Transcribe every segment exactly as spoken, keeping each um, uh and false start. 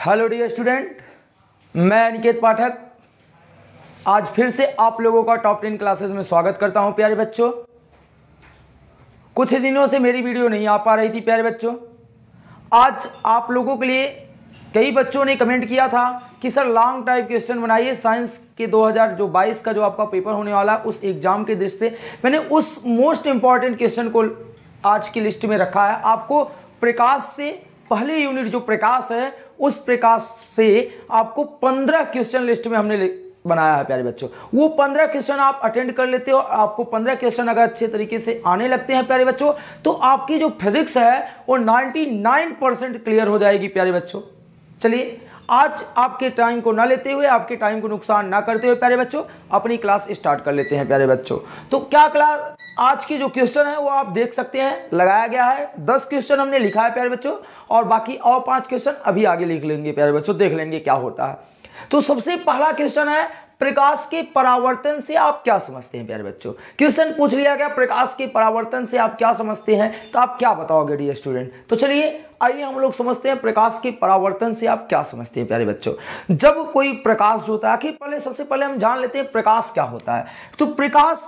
Hello dear student, मैं अनिकेत पाठक आज फिर से आप लोगों का टॉप टेन क्लासेस में स्वागत करता हूं। प्यारे बच्चों, कुछ दिनों से मेरी वीडियो नहीं आ पा रही थी। प्यारे बच्चों, आज आप लोगों के लिए कई बच्चों ने कमेंट किया था कि सर लॉन्ग टाइप क्वेश्चन बनाइए साइंस के दो हज़ार बाईस का जो आपका पेपर होने वाला है उस एग्ज़ाम के दृष्टि से मैंने उस मोस्ट इम्पॉर्टेंट क्वेश्चन को आज की लिस्ट में रखा है। आपको प्रकाश से पहले यूनिट जो प्रकाश है उस प्रकाश से आपको पंद्रह क्वेश्चन लिस्ट में हमने बनाया है। प्यारे बच्चों, वो पंद्रह क्वेश्चन आप अटेंड कर लेते हो। आपको पंद्रह क्वेश्चन अगर अच्छे तरीके से आने लगते हैं प्यारे बच्चों, तो आपकी जो फिजिक्स है वो निन्यानवे परसेंट क्लियर हो जाएगी। प्यारे बच्चों, चलिए आज आपके टाइम को ना लेते हुए, आपके टाइम को नुकसान ना करते हुए प्यारे बच्चों अपनी क्लास स्टार्ट कर लेते हैं। प्यारे बच्चों, तो क्या क्लास आज की जो क्वेश्चन है वो आप देख सकते हैं, लगाया गया है। दस क्वेश्चन हमने लिखा है प्यारे बच्चों, और बाकी और पांच क्वेश्चन अभी आगे लिख लेंगे। प्यारे बच्चों, देख लेंगे क्या होता है। तो सबसे पहला क्वेश्चन है, प्रकाश के परावर्तन से आप क्या समझते हैं। प्यारे बच्चों, क्वेश्चन पूछ लिया गया प्रकाश के परावर्तन से आप क्या समझते हैं, तो आप क्या बताओगे डियर स्टूडेंट। तो चलिए आइए हम लोग समझते हैं प्रकाश के परावर्तन से आप क्या समझते हैं। प्यारे बच्चों, जब कोई प्रकाश जो होता है, कि पहले सबसे पहले हम जान लेते हैं प्रकाश क्या होता है। तो प्रकाश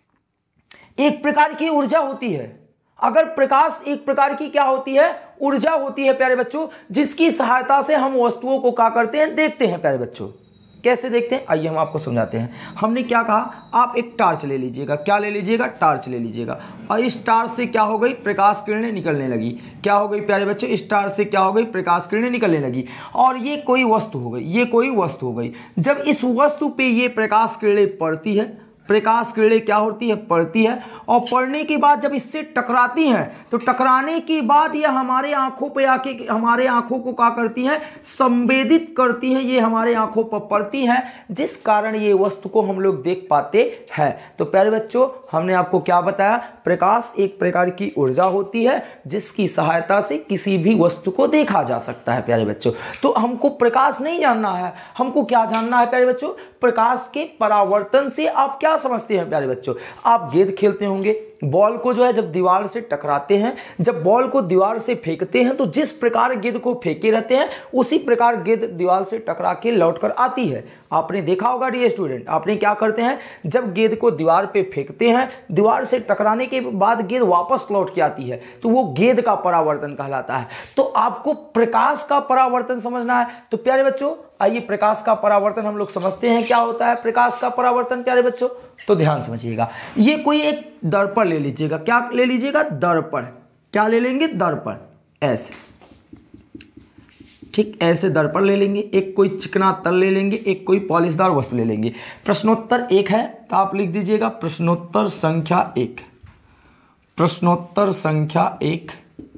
एक प्रकार की ऊर्जा होती है। अगर प्रकाश एक प्रकार की क्या होती है, ऊर्जा होती है प्यारे बच्चों, जिसकी सहायता से हम वस्तुओं को क्या करते हैं, देखते हैं। प्यारे बच्चों, कैसे देखते हैं आइए हम आपको समझाते हैं। हमने क्या कहा, आप एक टार्च ले लीजिएगा। क्या ले लीजिएगा, टार्च ले लीजिएगा। और इस टार्च से क्या हो गई, प्रकाश किरणें निकलने लगी। क्या हो गई प्यारे बच्चों, इस टार्च से क्या हो गई, प्रकाश किरणें निकलने लगी। और ये कोई वस्तु हो गई, ये कोई वस्तु हो गई। जब इस वस्तु पे ये प्रकाश किरणें पड़ती है, प्रकाश किरणें क्या होती है, पड़ती है, और पड़ने के बाद जब इससे टकराती हैं, तो टकराने के बाद ये हमारे आंखों पे आके हमारे आंखों को क्या करती हैं, संवेदित करती हैं। ये हमारे आंखों पर पड़ती हैं, जिस कारण ये वस्तु को हम लोग देख पाते हैं। तो प्यारे बच्चों, हमने आपको क्या बताया, प्रकाश एक प्रकार की ऊर्जा होती है जिसकी सहायता से किसी भी वस्तु को देखा जा सकता है। प्यारे बच्चों, तो हमको प्रकाश नहीं जानना है, हमको क्या जानना है प्यारे बच्चों, प्रकाश के परावर्तन से आप क्या समझते हैं। प्यारे बच्चों, आप गेंद खेलते होंगे, बॉल को जो है जब दीवार से टकराते हैं, जब बॉल को दीवार से फेंकते हैं, तो जिस प्रकार गेंद को फेंके रहते हैं उसी प्रकार गेंद दीवार से टकरा के लौट कर आती है। आपने देखा होगा डियर स्टूडेंट, आपने क्या करते हैं, जब गेंद को दीवार पे फेंकते हैं, दीवार से टकराने के बाद गेंद वापस लौट के आती है, तो वो गेंद का परावर्तन कहलाता है। तो आपको प्रकाश का परावर्तन समझना है। तो प्यारे बच्चों आइए प्रकाश का परावर्तन हम लोग समझते हैं क्या होता है प्रकाश का परावर्तन। प्यारे बच्चों, तो ध्यान समझिएगा। ये कोई एक दर्पण ले लीजिएगा। क्या ले लीजिएगा, दर्पण। क्या ले लेंगे, दर्पण। ऐसे, ठीक ऐसे दर्पण ले लेंगे। एक कोई चिकना तल ले लेंगे, एक कोई पॉलिशदार वस्तु ले लेंगे। प्रश्नोत्तर एक है, तो आप लिख दीजिएगा प्रश्नोत्तर संख्या एक। प्रश्नोत्तर संख्या एक,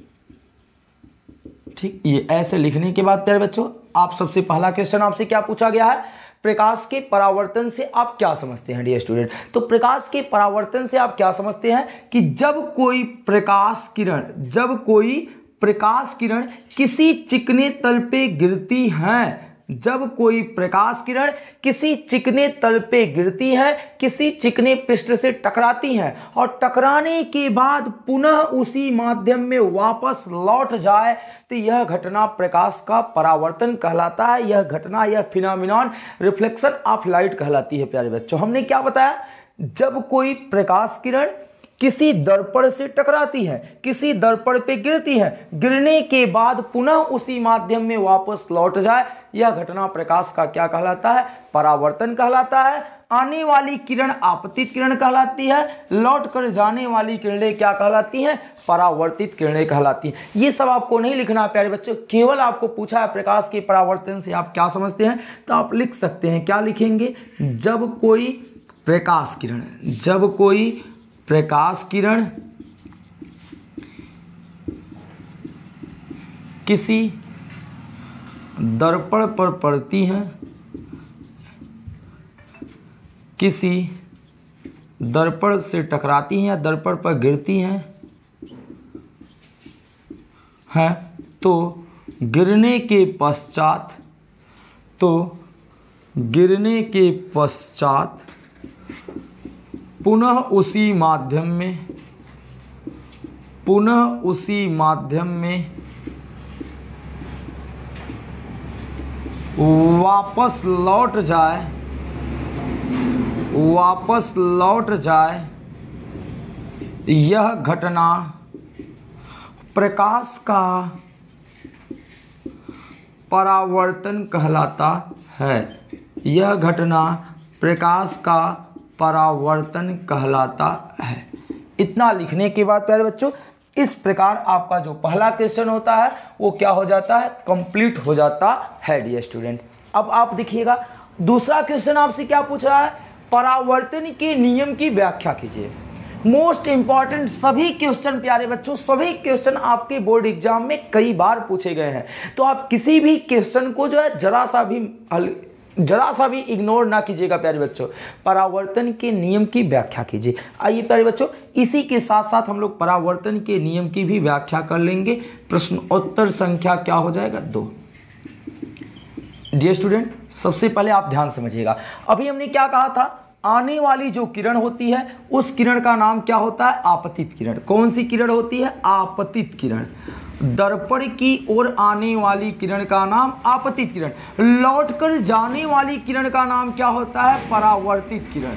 ठीक। ये ऐसे लिखने के बाद प्यारे बच्चों, आप सबसे पहला क्वेश्चन आपसे क्या पूछा गया है, प्रकाश के परावर्तन से आप क्या समझते हैं डियर स्टूडेंट। तो प्रकाश के परावर्तन से आप क्या समझते हैं कि जब कोई प्रकाश किरण जब कोई प्रकाश किरण किसी चिकने तल पे गिरती हैं, जब कोई प्रकाश किरण किसी चिकने तल पे गिरती है, किसी चिकने पृष्ठ से टकराती हैं, और टकराने के बाद पुनः उसी माध्यम में वापस लौट जाए, तो यह घटना प्रकाश का परावर्तन कहलाता है। यह घटना, यह फिनोमिनन रिफ्लेक्शन ऑफ लाइट कहलाती है। प्यारे बच्चों, हमने क्या बताया, जब कोई प्रकाश किरण किसी दर्पण से टकराती है, किसी दर्पण पे गिरती है, गिरने के बाद पुनः उसी माध्यम में वापस लौट जाए, यह घटना प्रकाश का क्या कहलाता है, परावर्तन कहलाता है। आने वाली किरण आपतित किरण कहलाती है, लौट कर जाने वाली किरणें क्या कहलाती हैं, परावर्तित किरणें कहलाती हैं। ये सब आपको नहीं लिखना है प्यारे बच्चों, केवल आपको पूछा है प्रकाश के परावर्तन से आप क्या समझते हैं, तो आप लिख सकते हैं। क्या लिखेंगे, जब कोई प्रकाश किरण जब कोई प्रकाश किरण किसी दर्पण पर पड़ती हैं, किसी दर्पण से टकराती हैं या दर्पण पर गिरती हैं हैं तो गिरने के पश्चात तो गिरने के पश्चात पुनः उसी माध्यम में पुनः उसी माध्यम में वापस लौट जाए वापस लौट जाए यह घटना प्रकाश का परावर्तन कहलाता है। यह घटना प्रकाश का परावर्तन कहलाता है। इतना लिखने के बाद प्यारे बच्चों, इस प्रकार आपका जो पहला क्वेश्चन होता है वो क्या हो जाता है, कंप्लीट हो जाता है डियर स्टूडेंट। अब आप देखिएगा दूसरा क्वेश्चन आपसे क्या पूछ रहा है, परावर्तन के नियम की व्याख्या कीजिए। मोस्ट इंपॉर्टेंट सभी क्वेश्चन प्यारे बच्चों, सभी क्वेश्चन आपके बोर्ड एग्जाम में कई बार पूछे गए हैं, तो आप किसी भी क्वेश्चन को जो है जरा सा भी जरा सा भी इग्नोर ना कीजिएगा प्यारे बच्चों। परावर्तन के नियम की व्याख्या कीजिए। आइए प्यारे बच्चों, इसी के साथ साथ हम लोग परावर्तन के नियम की भी व्याख्या कर लेंगे। प्रश्नोत्तर संख्या क्या हो जाएगा, दो। डियर स्टूडेंट, सबसे पहले आप ध्यान समझिएगा, अभी हमने क्या कहा था, आने वाली जो किरण होती है उस किरण का नाम क्या होता है, आपतित किरण। कौन सी किरण होती है, आपतित किरण। दर्पण की ओर आने वाली किरण का नाम आपतित किरण। लौटकर जाने वाली किरण का नाम क्या होता है, परावर्तित किरण।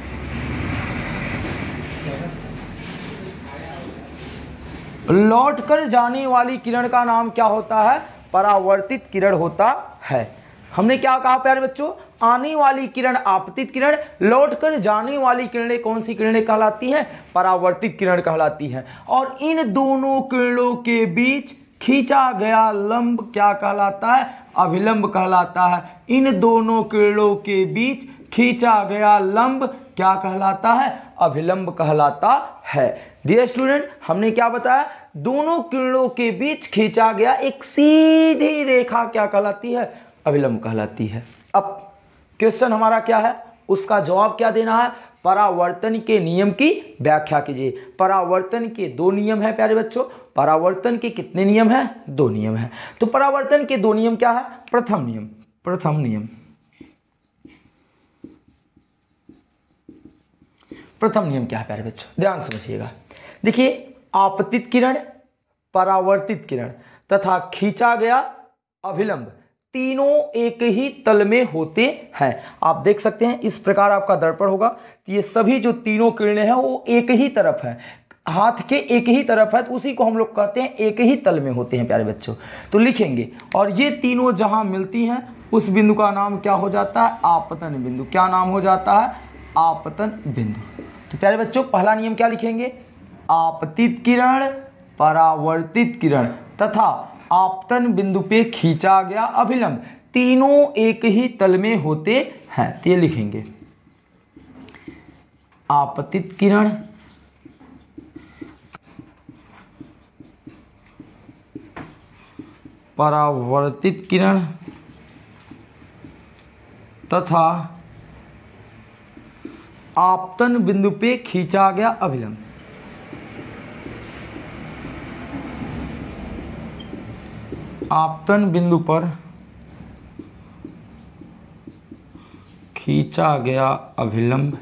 लौटकर जाने वाली किरण का नाम क्या होता है, परावर्तित किरण होता है। हमने क्या कहा प्यारे बच्चों, आने वाली किरण आपतित किरण, लौटकर जाने वाली किरणें कौन सी किरणें कहलाती हैं, परावर्तित किरण कहलाती हैं। और इन दोनों किरणों के बीच खींचा गया लंब क्या कहलाता है, अभिलंब कहलाता है। इन दोनों किरणों के बीच खींचा गया लंब क्या कहलाता है, अभिलंब कहलाता है। डियर स्टूडेंट, हमने क्या बताया, दोनों किरणों के बीच खींचा गया एक सीधी रेखा क्या कहलाती है, अभिलंब कहलाती है। अब क्वेश्चन हमारा क्या है, उसका जवाब क्या देना है, परावर्तन के नियम की व्याख्या कीजिए। परावर्तन के दो नियम है प्यारे बच्चों। परावर्तन के कितने नियम हैं, दो नियम हैं। तो परावर्तन के दो नियम क्या है, प्रथम नियम प्रथम नियम प्रथम नियम क्या है प्यारे बच्चों, ध्यान समझिएगा। देखिए, आपतित किरण, परावर्तित किरण तथा खींचा गया अभिलंब तीनों एक ही तल में होते हैं। आप देख सकते हैं इस प्रकार आपका दर्पण होगा, तो ये सभी जो तीनों किरणें हैं वो एक ही तरफ है, हाथ के एक ही तरफ है, तो उसी को हम लोग कहते हैं एक ही तल में होते हैं प्यारे बच्चों। तो लिखेंगे, और ये तीनों जहां मिलती हैं उस बिंदु का नाम क्या हो जाता है, आपतन बिंदु। क्या नाम हो जाता है, आपतन बिंदु। तो प्यारे बच्चों, पहला नियम क्या लिखेंगे, आपतित किरण, परावर्तित किरण तथा आपतन बिंदु पे खींचा गया अभिलंब तीनों एक ही तल में होते हैं। तो ये लिखेंगे, आपतित किरण, परावर्तित किरण तथा आपतन बिंदु पे खींचा गया अभिलंब आपतन बिंदु पर खींचा गया अभिलंब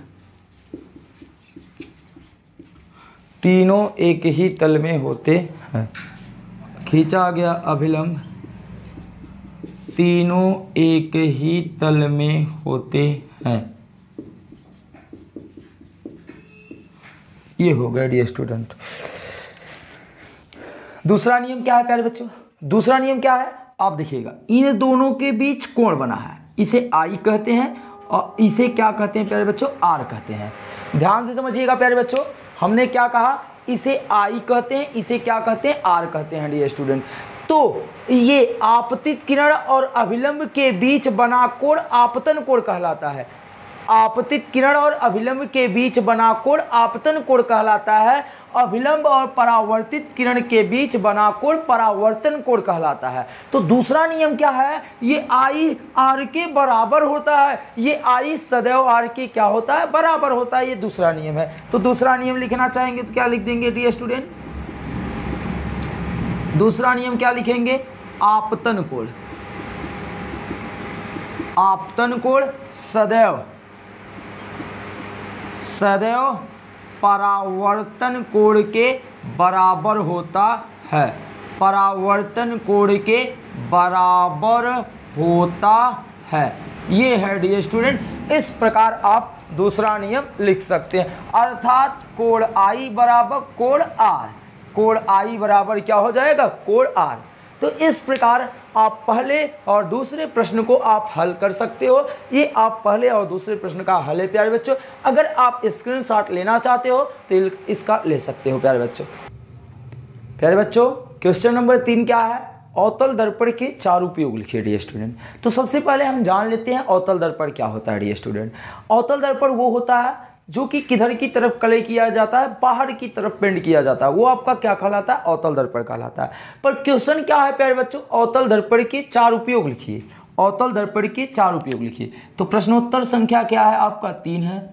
तीनों एक ही तल में होते हैं। खींचा गया अभिलंब तीनों एक ही तल में होते हैं। ये हो गया डियर स्टूडेंट। दूसरा नियम क्या है प्यारे बच्चों, दूसरा नियम क्या है, आप देखिएगा, इन दोनों के बीच कोण बना है, इसे आई कहते हैं और इसे क्या कहते हैं प्यारे बच्चों, आर कहते हैं। ध्यान से समझिएगा प्यारे बच्चों, हमने क्या कहा, इसे आई कहते हैं, इसे क्या कहते हैं, आर कहते हैं डियर स्टूडेंट। तो ये आपतित किरण और अभिलंब के बीच बना कोण आपतन कोण कहलाता है। आपतित किरण और अभिलंब के बीच बना कोण आपतन कोण कहलाता है। अभिलंब और परावर्तित किरण के बीच बना कोण परावर्तन कोण कहलाता है। तो दूसरा नियम क्या है, ये आई आर के बराबर होता है। ये आई सदैव आर के क्या होता है, बराबर होता है। ये दूसरा नियम है। तो दूसरा नियम लिखना चाहेंगे तो क्या लिख देंगे डियर स्टूडेंट, दूसरा नियम क्या लिखेंगे, आपतन कोण। आपतन कोण सदैव सदैव परावर्तन कोण के बराबर होता है। परावर्तन कोण के बराबर होता है। ये है डियर स्टूडेंट, इस प्रकार आप दूसरा नियम लिख सकते हैं, अर्थात कोण आई बराबर कोण आर, कोण आई बराबर क्या हो जाएगा, कोण आर। तो इस प्रकार आप पहले और दूसरे प्रश्न को आप हल कर सकते हो। ये आप पहले और दूसरे प्रश्न का हल है प्यारे बच्चों। अगर आप स्क्रीनशॉट लेना चाहते हो तो इसका ले सकते हो प्यारे बच्चों। प्यारे बच्चों क्वेश्चन नंबर तीन क्या है, अवतल दर्पण के चार उपयोग लिखिए डियर स्टूडेंट। तो सबसे पहले हम जान लेते हैं अवतल दर्पण क्या होता है डियर स्टूडेंट। अवतल दर्पण वो होता है जो कि किधर की तरफ कलय किया जाता है, बाहर की तरफ पेंट किया जाता है, वो आपका क्या कहलाता है, अवतल दर्पण कहलाता है। पर क्वेश्चन क्या है प्यारे बच्चों, अवतल दर्पण के चार उपयोग लिखिए, अवतल दर्पण के चार उपयोग लिखिए। तो प्रश्नोत्तर संख्या क्या है आपका, तीन है।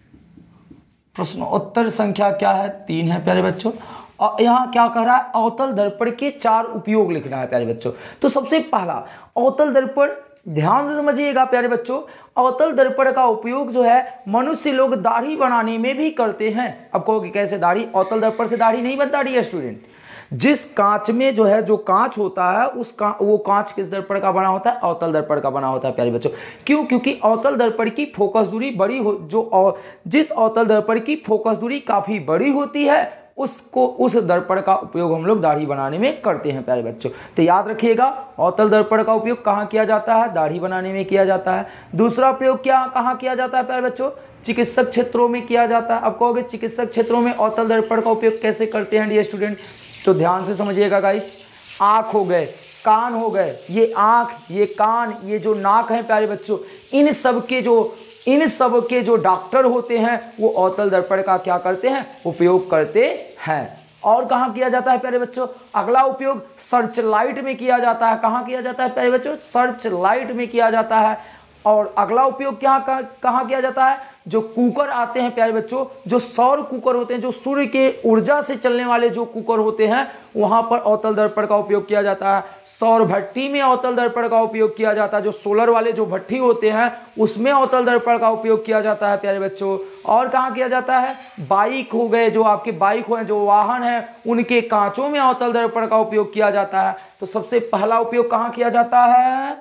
प्रश्नोत्तर संख्या क्या है, तीन है प्यारे बच्चों। और यहाँ क्या कह रहा है, अवतल दर्पण के चार उपयोग लिखना है प्यारे बच्चों। तो सबसे पहला अवतल दर्पण, ध्यान से समझिएगा प्यारे बच्चों, अवतल दर्पण का उपयोग जो है मनुष्य लोग दाढ़ी बनाने में भी करते हैं। अब कहोगे कैसे, दाढ़ी, अवतल दर्पण से दाढ़ी नहीं बनता डियर स्टूडेंट। जिस कांच में जो है, जो कांच होता है उस का, वो कांच किस दर्पण का बना होता है, अवतल दर्पण का बना होता है प्यारे बच्चों। क्यों, क्योंकि अवतल दर्पण की फोकस दूरी बड़ी हो, जो जिस अवतल दर्पण की फोकस दूरी काफी बड़ी होती है उसको, उस दर्पण का उपयोग हम लोग दाढ़ी बनाने में करते हैं प्यारे बच्चों। तो याद रखिएगा अवतल दर्पण का उपयोग कहाँ किया जाता है, दाढ़ी बनाने में किया जाता है। दूसरा प्रयोग क्या कहाँ किया जाता है प्यारे बच्चों, चिकित्सक क्षेत्रों में किया जाता है। अब कहोगे चिकित्सक क्षेत्रों में अवतल दर्पण का उपयोग कैसे करते हैं डियर स्टूडेंट, तो ध्यान से समझिएगा गाइस। आँख हो गए, कान हो गए, ये आँख, ये कान, ये जो नाक है प्यारे बच्चों, इन सब के जो इन सब के जो डॉक्टर होते हैं वो अवतल दर्पण का क्या करते हैं, उपयोग करते हैं। और कहाँ किया जाता है प्यारे बच्चों, अगला उपयोग सर्च लाइट में किया जाता है। कहाँ किया जाता है प्यारे बच्चों, सर्च लाइट में किया जाता है। और अगला उपयोग क्या कहाँ किया जाता है, जो कुकर आते हैं प्यारे बच्चों, जो सौर कुकर होते हैं, जो सूर्य के ऊर्जा से चलने वाले जो कुकर होते हैं, वहां पर अवतल दर्पण का उपयोग किया जाता है। सौर भट्टी में अवतल दर्पण का उपयोग किया जाता है, जो सोलर वाले जो भट्टी होते हैं उसमें अवतल दर्पण का उपयोग किया जाता है प्यारे बच्चों। और कहाँ किया जाता है, बाइक हो गए, जो आपके बाइक हो, जो वाहन है, उनके कांचों में अवतल दर्पण का उपयोग किया जाता है। तो सबसे पहला उपयोग कहाँ किया जाता है,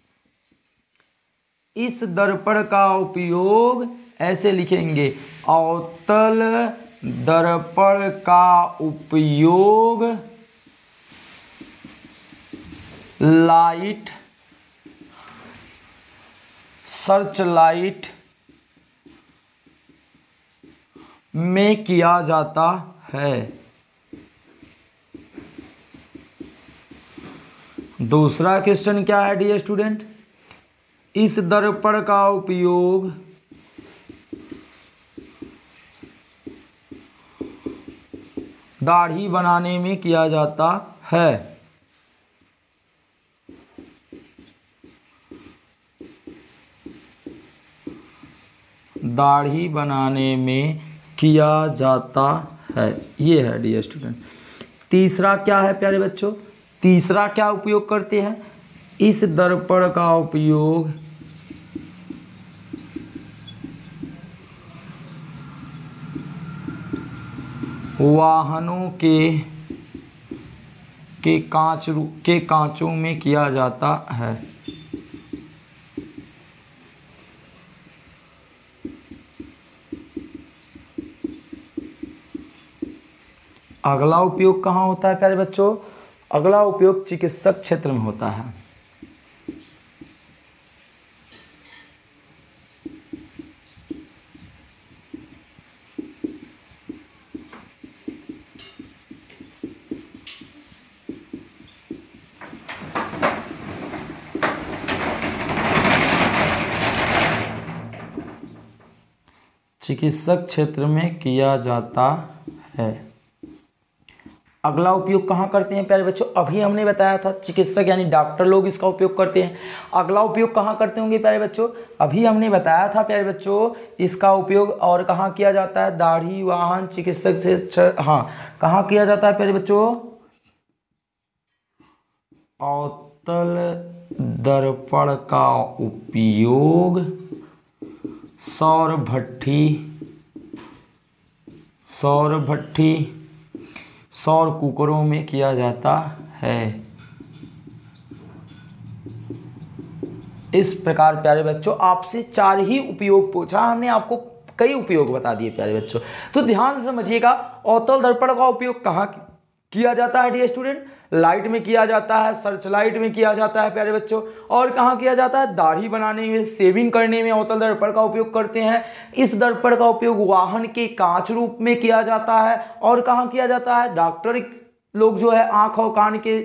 इस दर्पण का उपयोग ऐसे लिखेंगे, अवतल दर्पण का उपयोग लाइट, सर्च लाइट में किया जाता है। दूसरा क्वेश्चन क्या है डियर स्टूडेंट, इस दर्पण का उपयोग दाढ़ी बनाने में किया जाता है। दाढ़ी बनाने में किया जाता है, ये है डियर स्टूडेंट। तीसरा क्या है प्यारे बच्चों, तीसरा क्या उपयोग करते हैं, इस दर्पण का उपयोग वाहनों के के कांच के कांचों में किया जाता है। अगला उपयोग कहाँ होता है प्यारे बच्चों, अगला उपयोग चिकित्सक क्षेत्र में होता है। चिकित्सक क्षेत्र में किया जाता है। अगला उपयोग कहाँ करते हैं प्यारे बच्चों, अभी हमने बताया था चिकित्सक यानी डॉक्टर लोग इसका उपयोग करते हैं। अगला उपयोग कहाँ करते होंगे प्यारे बच्चों, अभी हमने बताया था प्यारे बच्चों इसका उपयोग और कहाँ किया जाता है, दाढ़ी, वाहन, चिकित्सक से, हाँ कहाँ किया जाता है प्यारे बच्चों, अवतल दर्पण का उपयोग सौर भट्ठी सौर भट्टी सौर कुकरों में किया जाता है। इस प्रकार प्यारे बच्चों आपसे चार ही उपयोग पूछा, हमने आपको कई उपयोग बता दिए प्यारे बच्चों। तो ध्यान से समझिएगा, अवतल दर्पण का उपयोग कहाँ किया जाता है डियर स्टूडेंट? लाइट में किया जाता है, सर्च लाइट में किया जाता है प्यारे बच्चों। और कहाँ किया जाता है? दाढ़ी बनाने में, शेविंग करने में अवतल दर्पण का उपयोग करते हैं। इस दर्पण का उपयोग वाहन के कांच रूप में किया जाता है। और कहाँ किया जाता है? डॉक्टर लोग जो है आंख और कान के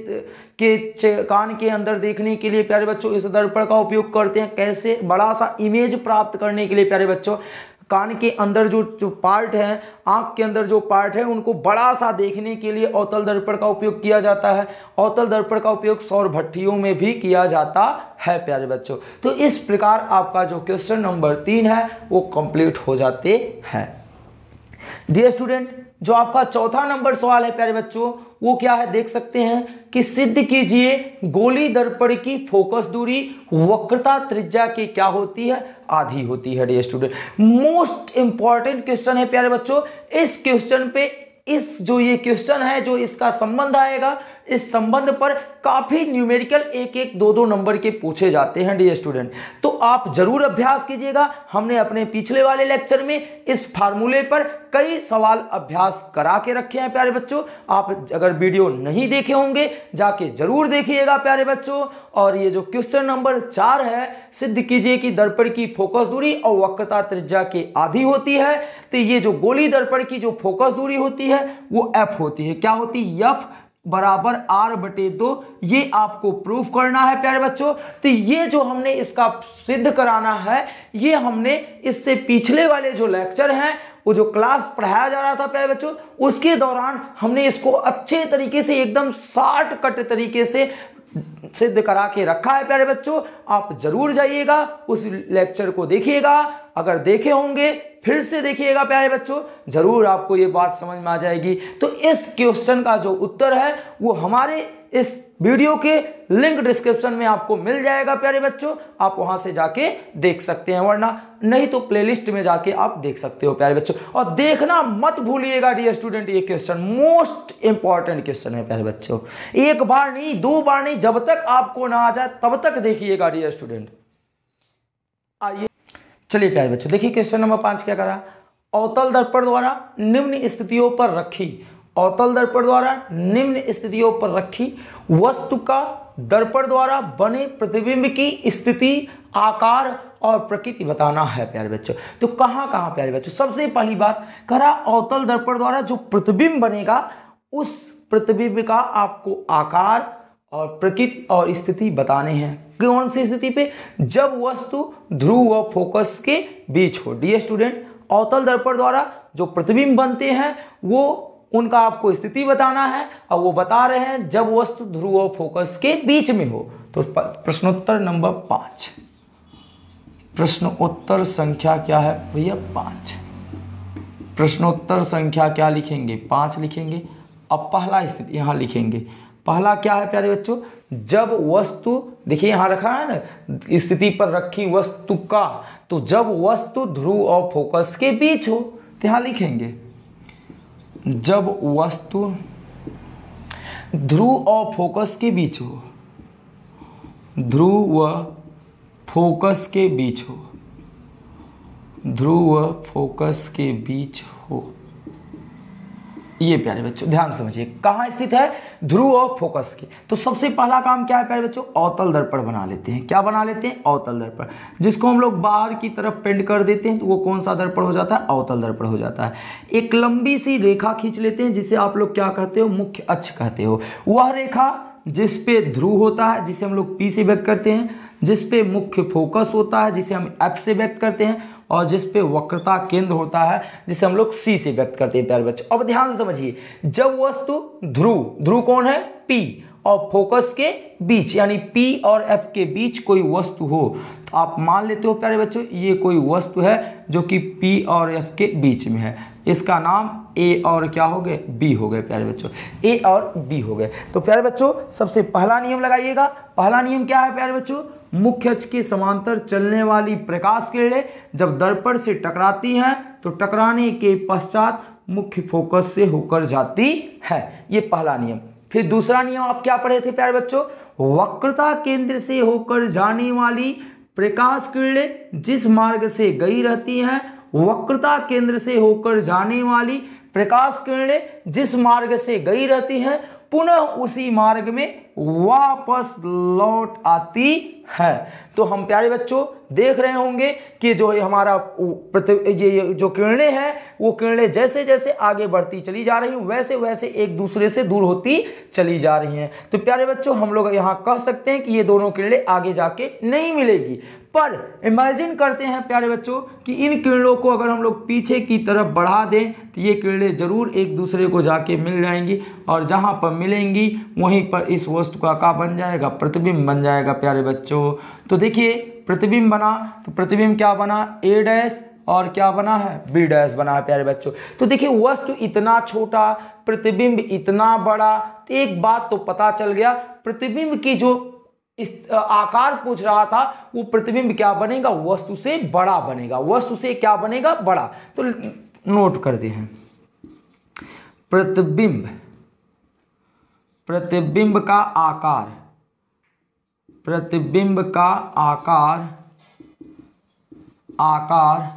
के कान के अंदर देखने के लिए प्यारे बच्चों इस दर्पण का उपयोग करते हैं। कैसे? बड़ा सा इमेज प्राप्त करने के लिए प्यारे बच्चों, कान के अंदर जो जो पार्ट है, आंख के अंदर जो पार्ट है, उनको बड़ा सा देखने के लिए अवतल दर्पण का उपयोग किया जाता है। अवतल दर्पण का उपयोग सौर भट्टियों में भी किया जाता है प्यारे बच्चों। तो इस प्रकार आपका जो क्वेश्चन नंबर तीन है वो कंप्लीट हो जाते हैं। डियर स्टूडेंट, जो आपका चौथा नंबर सवाल है प्यारे बच्चों वो क्या है देख सकते हैं कि सिद्ध कीजिए गोली दर्पण की फोकस दूरी वक्रता त्रिज्या की क्या होती है? आधी होती है। Dear student, most important question है प्यारे बच्चों। इस क्वेश्चन पे इस जो ये क्वेश्चन है जो इसका संबंध आएगा, इस संबंध पर काफी न्यूमेरिकल एक एक दो दो नंबर के पूछे जाते हैं डियर स्टूडेंट। तो आप जरूर अभ्यास कीजिएगा। हमने अपने पिछले वाले लेक्चर में इस फार्मूले पर कई सवाल अभ्यास करा के रखे हैं प्यारे बच्चों। आप अगर वीडियो नहीं देखे होंगे जाके जरूर देखिएगा प्यारे बच्चों। और ये जो क्वेश्चन नंबर चार है, सिद्ध कीजिए कि दर्पण की फोकस दूरी और वक्रता त्रिज्या के आधी होती है। तो ये जो गोली दर्पण की जो फोकस दूरी होती है वो एफ होती है। क्या होती है? एफ बराबर आर बटे दो। ये आपको प्रूफ करना है प्यारे बच्चों। तो ये जो हमने इसका सिद्ध कराना है, ये हमने इससे पिछले वाले जो लेक्चर हैं, वो जो क्लास पढ़ाया जा रहा था प्यारे बच्चों, उसके दौरान हमने इसको अच्छे तरीके से एकदम शॉर्टकट तरीके से सिद्ध करा के रखा है प्यारे बच्चों। आप जरूर जाइएगा उस लेक्चर को देखिएगा। अगर देखे होंगे फिर से देखिएगा प्यारे बच्चों, जरूर आपको ये बात समझ में आ जाएगी। तो इस क्वेश्चन का जो उत्तर है वो हमारे इस वीडियो के लिंक डिस्क्रिप्शन में आपको मिल जाएगा प्यारे बच्चों। आप वहां से जाके देख सकते हैं, वरना नहीं तो प्लेलिस्ट में जाके आप देख सकते हो प्यारे बच्चों। और देखना मत भूलिएगा डियर स्टूडेंट, ये क्वेश्चन मोस्ट इंपॉर्टेंट क्वेश्चन है प्यारे बच्चों। एक बार नहीं, दो बार नहीं, जब तक आपको ना आ जाए तब तक देखिएगा डियर स्टूडेंट। आइए चलिए प्यारे बच्चों, देखिए क्वेश्चन नंबर पांच क्या करा। अवतल दर्पण द्वारा निम्न स्थितियों पर रखी अवतल दर्पण द्वारा निम्न स्थितियों पर रखी वस्तु का दर्पण द्वारा बने प्रतिबिंब की स्थिति, आकार और प्रकृति बताना है प्यारे बच्चों। तो कहाँ कहाँ प्यारे बच्चों? सबसे पहली बात करा, अवतल दर्पण द्वारा जो प्रतिबिंब बनेगा उस प्रतिबिंब का आपको आकार और प्रकृति और स्थिति बताने हैं। कौन सी स्थिति पे? जब वस्तु ध्रुव व फोकस के बीच हो। डियर स्टूडेंट, अवतल दर्पण द्वारा जो प्रतिबिंब बनते हैं वो उनका आपको स्थिति बताना है, और वो बता रहे हैं जब वस्तु ध्रुव व फोकस के बीच में हो। तो प्रश्नोत्तर नंबर पांच, प्रश्नोत्तर संख्या क्या है भैया? पांच। प्रश्नोत्तर संख्या क्या लिखेंगे? पांच लिखेंगे। अब पहला स्थिति यहां लिखेंगे। पहला क्या है प्यारे बच्चों? जब वस्तु, देखिए यहां रखा है ना, स्थिति पर रखी वस्तु का, तो जब वस्तु ध्रुव और फोकस के बीच हो तो यहां लिखेंगे जब वस्तु ध्रुव और फोकस के बीच हो, ध्रुव व फोकस के बीच हो, ध्रुव व फोकस के बीच हो। ये प्यारे बच्चों ध्यान समझिए, कहाँ स्थित है? ध्रुव और फोकस की। तो सबसे पहला काम क्या है प्यारे बच्चों? अवतल दर्पण बना लेते हैं। क्या बना लेते हैं? अवतल दर्पण, जिसको हम लोग बाहर की तरफ पेंट कर देते हैं तो वो कौन सा दर्पण हो जाता है? अवतल दर्पण हो जाता है। एक लंबी सी रेखा खींच लेते हैं जिसे आप लोग क्या कहते हो? मुख्य अक्ष कहते हो। वह रेखा जिस पे ध्रुव होता है जिसे हम लोग पी से व्यक्त करते हैं, जिस पे मुख्य फोकस होता है जिसे हम एफ से व्यक्त करते हैं, और जिस पे वक्रता केंद्र होता है जिसे हम लोग सी से व्यक्त करते हैं प्यारे बच्चों। अब ध्यान से समझिए, जब वस्तु ध्रुव, ध्रुव कौन है? पी, और फोकस के बीच यानी पी और एफ के बीच कोई वस्तु हो, तो आप मान लेते हो प्यारे बच्चों ये कोई वस्तु है जो कि पी और एफ के बीच में है। इसका नाम ए और क्या हो गए? बी हो गए प्यारे बच्चों, ए और बी हो गए। तो प्यारे बच्चों सबसे पहला नियम लगाइएगा। पहला नियम क्या है प्यारे बच्चों? मुख्य अक्ष के समांतर चलने वाली प्रकाश किरणें जब दर्पण से टकराती हैं तो टकराने के पश्चात मुख्य फोकस से होकर जाती है। ये पहला नियम। फिर दूसरा नियम आप क्या पढ़े थे प्यारे बच्चों? वक्रता केंद्र से होकर जाने वाली प्रकाश किरणें जिस मार्ग से गई रहती हैं, वक्रता केंद्र से होकर जाने वाली प्रकाश किरणें जिस मार्ग से गई रहती हैं, पुनः उसी मार्ग में वापस लौट आती है। तो हम प्यारे बच्चों देख रहे होंगे कि जो हमारा ये जो किरणें हैं वो किरणें जैसे जैसे आगे बढ़ती चली जा रही हैं वैसे वैसे एक दूसरे से दूर होती चली जा रही हैं। तो प्यारे बच्चों हम लोग यहाँ कह सकते हैं कि ये दोनों किरणें आगे जाके नहीं मिलेगी, पर इमेजिन करते हैं प्यारे बच्चों कि इन किरणों को अगर हम लोग पीछे की तरफ बढ़ा दें तो ये किरणें जरूर एक दूसरे को जाके मिल जाएंगी और जहाँ पर मिलेंगी वहीं पर इस वस्तु का क्या बन जाएगा, प्रतिबिंब बन जाएगा प्यारे बच्चों। तो देखिए प्रतिबिंब बना, तो प्रतिबिंब क्या बना, ए डैश और क्या बना है, बी डैश बना है प्यारे बच्चों। तो देखिए वस्तु इतना छोटा, प्रतिबिंब इतना बड़ा, तो एक बात तो पता चल गया, प्रतिबिंब की जो इस आकार पूछ रहा था वो प्रतिबिंब क्या बनेगा, वस्तु से बड़ा बनेगा, वस्तु से क्या बनेगा, बड़ा। तो नोट कर दिए हैं, प्रतिबिंब प्रतिबिंब का आकार, प्रतिबिंब का आकार आकार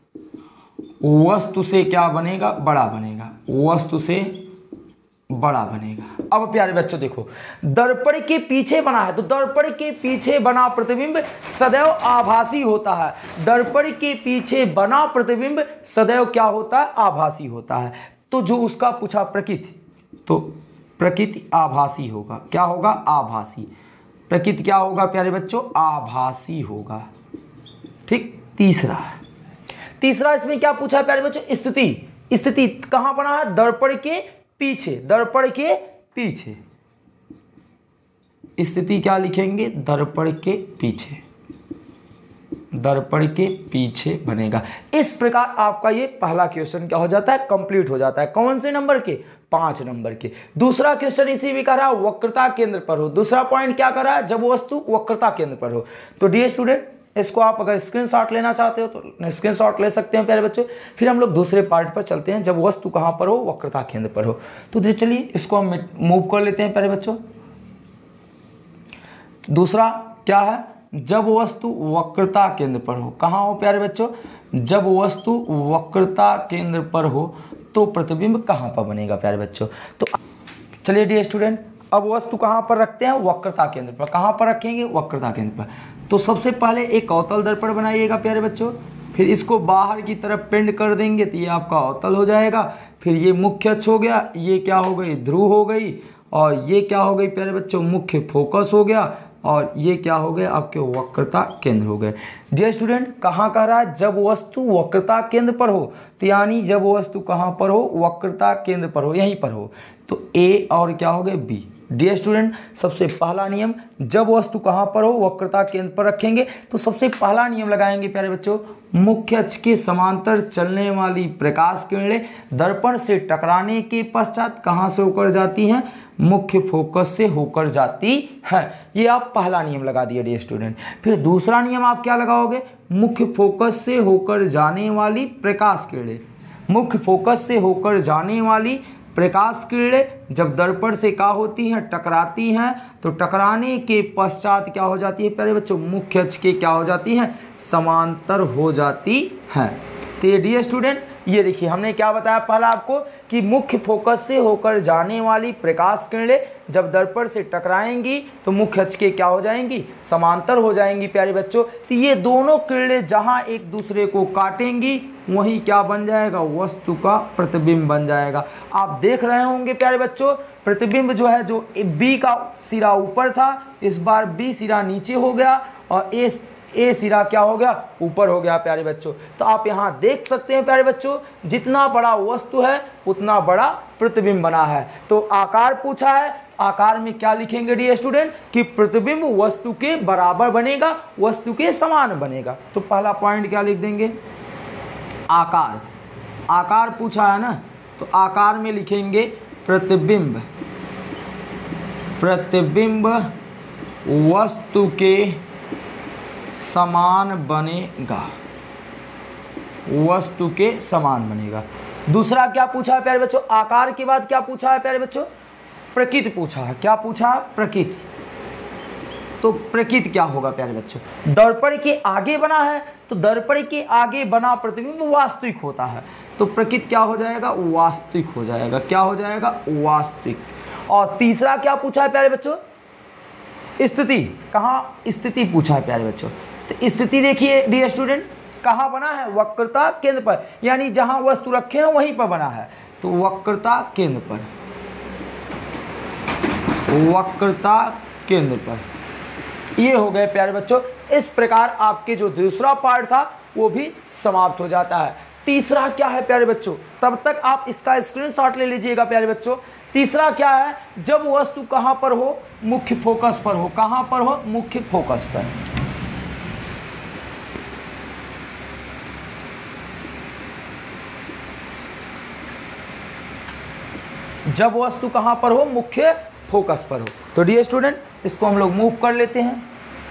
वस्तु से क्या बनेगा, बड़ा बनेगा, वस्तु से बड़ा बनेगा। अब प्यारे बच्चों देखो, दर्पण के पीछे बना है तो दर्पण के पीछे बना प्रतिबिंब सदैव आभासी होता है। दर्पण के पीछे बना प्रतिबिंब सदैव क्या होता है, आभासी होता है। तो जो उसका पूछा प्रकृति, तो प्रकृति आभासी होगा, क्या होगा, आभासी। प्रकृति क्या होगा प्यारे बच्चों, आभासी होगा। ठीक, तीसरा तीसरा इसमें क्या पूछा है प्यारे बच्चों, स्थिति। स्थिति कहां बना है, दर्पण के पीछे, दर्पण के पीछे। स्थिति क्या लिखेंगे, दर्पण के पीछे, दर्पण के पीछे बनेगा। इस प्रकार आपका ये पहला क्वेश्चन क्या हो जाता है, कंप्लीट हो जाता है। कौन से नंबर के, पांच नंबर के। दूसरा क्वेश्चन इसी भी कर रहा है, वक्रता केंद्र पर हो। दूसरा पॉइंट क्या कर रहा है, जब वस्तु वक्रता केंद्र पर हो। तो डियर स्टूडेंट इसको आप अगर स्क्रीनशॉट लेना चाहते हो तो स्क्रीनशॉट ले सकते हैं प्यारे बच्चों। फिर हम लोग दूसरे पार्ट पर चलते हैं, जब वस्तु कहां पर हो, वक्रता केंद्र पर हो। तो चलिए इसको हम मूव कर लेते हैं प्यारे बच्चों। दूसरा क्या है, जब वस्तु वक्रता केंद्र पर हो। कहां हो प्यारे बच्चों, जब वस्तु वक्रता केंद्र पर हो तो प्रतिबिंब कहां पर बनेगा प्यारे बच्चों। तो चलिए डियर स्टूडेंट, अब वस्तु कहां पर रखते हैं, वक्रता केंद्र पर। कहां पर रखेंगे, वक्रता केंद्र पर। तो सबसे पहले एक अवतल दर्पण बनाइएगा प्यारे बच्चों, फिर इसको बाहर की तरफ पेंड कर देंगे तो ये आपका अवतल हो जाएगा। फिर ये मुख्य अक्ष हो गया, ये क्या हो गई, ध्रुव हो गई, और ये क्या हो गई प्यारे बच्चों, मुख्य फोकस हो गया, और ये क्या हो गए आपके वक्रता केंद्र हो गए। डियर स्टूडेंट कहाँ कह रहा है, जब वस्तु वक्रता केंद्र पर हो, तो यानी जब वस्तु कहाँ पर हो, वक्रता केंद्र पर हो, यहीं पर हो। तो ए और क्या हो गए, बी। डियर स्टूडेंट सबसे पहला नियम, जब वस्तु कहाँ पर हो, वक्रता केंद्र पर रखेंगे। तो सबसे पहला नियम लगाएंगे प्यारे बच्चों, मुख्य अक्ष के समांतर चलने वाली प्रकाश किरणें दर्पण से टकराने के पश्चात कहाँ से होकर जाती हैं, मुख्य फोकस से होकर जाती है। ये आप पहला नियम लगा दिए डियर स्टूडेंट। फिर दूसरा नियम आप क्या लगाओगे, मुख्य फोकस से होकर जाने वाली प्रकाश किरणें, मुख्य फोकस से होकर जाने वाली प्रकाश किरणें जब दर्पण से क्या होती हैं, टकराती हैं, तो टकराने के पश्चात क्या हो जाती है प्यारे बच्चों, मुख्य अक्ष के क्या हो जाती हैं, समांतर हो जाती हैं। तो डियर स्टूडेंट ये देखिए हमने क्या बताया पहला आपको कि मुख्य फोकस से होकर जाने वाली प्रकाश किरणें जब दर्पण से टकराएंगी तो मुख्य अक्ष के क्या हो जाएंगी, समांतर हो जाएंगी प्यारे बच्चों। तो ये दोनों किरणें जहां एक दूसरे को काटेंगी वहीं क्या बन जाएगा, वस्तु का प्रतिबिंब बन जाएगा। आप देख रहे होंगे प्यारे बच्चों, प्रतिबिंब जो है, जो बी का सिरा ऊपर था, इस बार बी सिरा नीचे हो गया और ए ए सिरा क्या हो गया, ऊपर हो गया प्यारे बच्चों। तो आप यहाँ देख सकते हैं प्यारे बच्चों, जितना बड़ा वस्तु है उतना बड़ा प्रतिबिंब बना है। तो आकार पूछा है, आकार में क्या लिखेंगे डियर स्टूडेंट कि प्रतिबिंब वस्तु के बराबर बनेगा, वस्तु के समान बनेगा। तो पहला पॉइंट क्या लिख देंगे, आकार। आकार पूछा है ना, तो आकार में लिखेंगे प्रतिबिंब, प्रतिबिंब वस्तु के समान बनेगा, वस्तु के समान बनेगा। दूसरा क्या पूछा है प्यारे बच्चों, आकार के बाद क्या पूछा है प्यारे बच्चों, प्रकृति पूछा है। क्या पूछा है, प्रकृति। तो प्रकृति क्या होगा प्यारे बच्चों, दर्पण के आगे बना है तो दर्पण के आगे बना प्रतिबिंब वास्तविक होता है, तो प्रकृति क्या हो जाएगा, वास्तविक हो जाएगा। क्या हो जाएगा, वास्तविक। और तीसरा क्या पूछा है प्यारे बच्चों, स्थिति। कहाँ स्थिति पूछा है प्यारे बच्चों, तो स्थिति देखिए डियर स्टूडेंट, कहाँ बना है, वक्रता केंद्र पर, यानी जहां वस्तु रखे हैं वहीं पर बना है, तो वक्रता केंद्र पर, वक्रता केंद्र पर। ये हो गए प्यारे बच्चों। इस प्रकार आपके जो दूसरा पार्ट था वो भी समाप्त हो जाता है। तीसरा क्या है प्यारे बच्चों, तब तक आप इसका स्क्रीनशॉट ले लीजिएगा प्यारे बच्चों। तीसरा क्या है, जब वस्तु कहां पर हो, मुख्य फोकस पर हो। कहां पर हो, मुख्य फोकस पर। जब वस्तु कहां पर हो, मुख्य फोकस पर हो। तो डियर स्टूडेंट, इसको हम लोग मूव कर लेते हैं।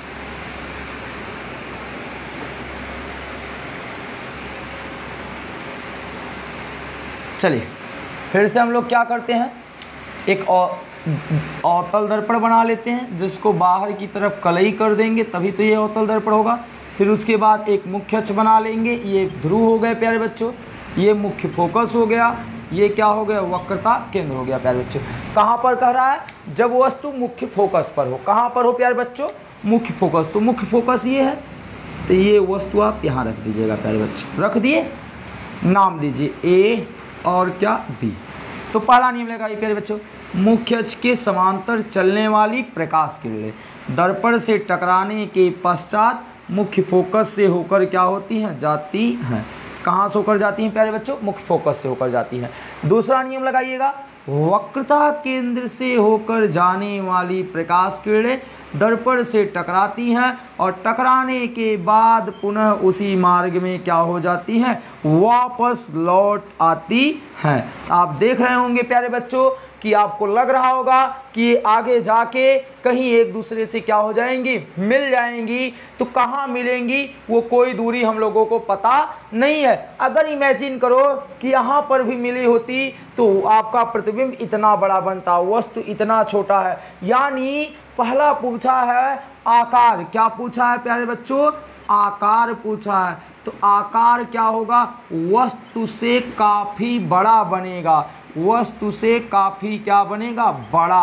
चलिए फिर से हम लोग क्या करते हैं, एक अवतल दर्पण बना लेते हैं, जिसको बाहर की तरफ कलई कर देंगे, तभी तो ये अवतल दर्पण होगा। फिर उसके बाद एक मुख्य अक्ष बना लेंगे, ये ध्रुव हो गए प्यारे बच्चों, ये मुख्य फोकस हो गया, ये क्या हो गया, वक्रता केंद्र हो गया प्यारे बच्चों। कहाँ पर कह रहा है, जब वस्तु मुख्य फोकस पर हो। कहाँ पर हो प्यारे बच्चों, मुख्य फोकस। तो मुख्य फोकस ये है, तो ये वस्तु आप यहाँ रख दीजिएगा प्यारे बच्चों। रख दिए, नाम दीजिए ए और क्या, बी। तो पहला नियम लगाइए प्यारे बच्चों, मुख्य अक्ष के समांतर चलने वाली प्रकाश किरणें दर्पण से टकराने के पश्चात मुख्य फोकस से होकर क्या होती हैं, जाती हैं। कहाँ से होकर जाती हैं प्यारे बच्चों, मुख्य फोकस से होकर जाती हैं। दूसरा नियम लगाइएगा, वक्रता केंद्र से होकर जाने वाली प्रकाश किरणें दर्पण से टकराती हैं और टकराने के बाद पुनः उसी मार्ग में क्या हो जाती हैं, वापस लौट आती हैं। आप देख रहे होंगे प्यारे बच्चों कि आपको लग रहा होगा कि आगे जाके कहीं एक दूसरे से क्या हो जाएंगी, मिल जाएंगी। तो कहाँ मिलेंगी, वो कोई दूरी हम लोगों को पता नहीं है। अगर इमेजिन करो कि यहाँ पर भी मिली होती तो आपका प्रतिबिंब इतना बड़ा बनता, वस्तु इतना छोटा है। यानी पहला पूछा है आकार। क्या पूछा है प्यारे बच्चों, आकार पूछा है। तो आकार क्या होगा, वस्तु से काफी बड़ा बनेगा, वस्तु से काफी क्या बनेगा, बड़ा।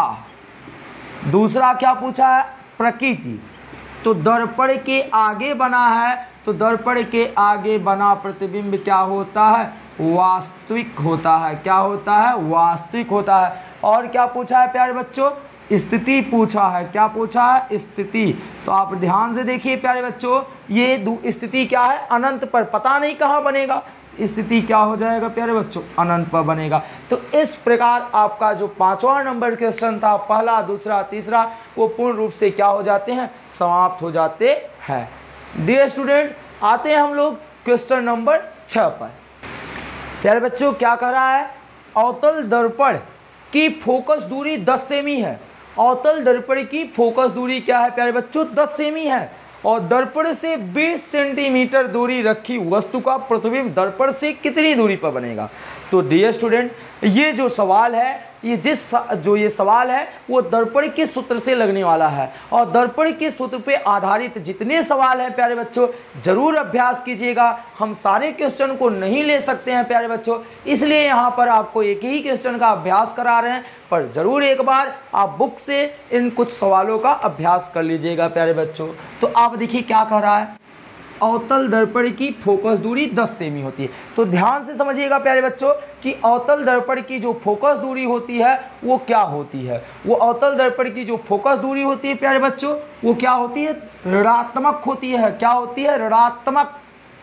दूसरा क्या पूछा है, प्रकृति। तो दर्पण के आगे बना है, तो दर्पण के आगे बना प्रतिबिंब क्या होता है, वास्तविक होता है। क्या होता है, वास्तविक होता है। और क्या पूछा है प्यारे बच्चों, स्थिति पूछा है। क्या पूछा है, स्थिति। तो आप ध्यान से देखिए प्यारे बच्चों, ये स्थिति क्या है, अनंत पर, पता नहीं कहाँ बनेगा। स्थिति क्या हो जाएगा प्यारे बच्चों, अनंत पर बनेगा। तो इस प्रकार आपका जो पांचवा नंबर क्वेश्चन था, पहला, दूसरा, तीसरा, वो पूर्ण रूप से क्या हो जाते हैं, समाप्त हो जाते हैं। डियर स्टूडेंट, आते हैं हम लोग क्वेश्चन नंबर छः पर। प्यारे बच्चों क्या कह रहा है, अवतल दर्पण की फोकस दूरी दस सेमी है। अवतल दर्पण की फोकस दूरी क्या है प्यारे बच्चों, दस सेमी है। और दर्पण से बीस सेंटीमीटर दूरी रखी वस्तु का प्रतिबिंब दर्पण से कितनी दूरी पर बनेगा। तो डियर स्टूडेंट, ये जो सवाल है, ये जिस जो ये सवाल है वो दर्पण के सूत्र से लगने वाला है। और दर्पण के सूत्र पे आधारित जितने सवाल हैं प्यारे बच्चों, जरूर अभ्यास कीजिएगा। हम सारे क्वेश्चन को नहीं ले सकते हैं प्यारे बच्चों, इसलिए यहाँ पर आपको एक ही क्वेश्चन का अभ्यास करा रहे हैं। पर ज़रूर एक बार आप बुक से इन कुछ सवालों का अभ्यास कर लीजिएगा प्यारे बच्चों। तो आप देखिए क्या कह रहा है, अवतल दर्पण की फोकस दूरी दस सेमी होती है। तो ध्यान से समझिएगा प्यारे बच्चों कि अवतल दर्पण की जो फोकस दूरी होती है वो क्या होती है। वो अवतल दर्पण की जो फोकस दूरी होती है प्यारे बच्चों, वो क्या होती है, ऋणात्मक होती है। क्या होती है, ऋणात्मक।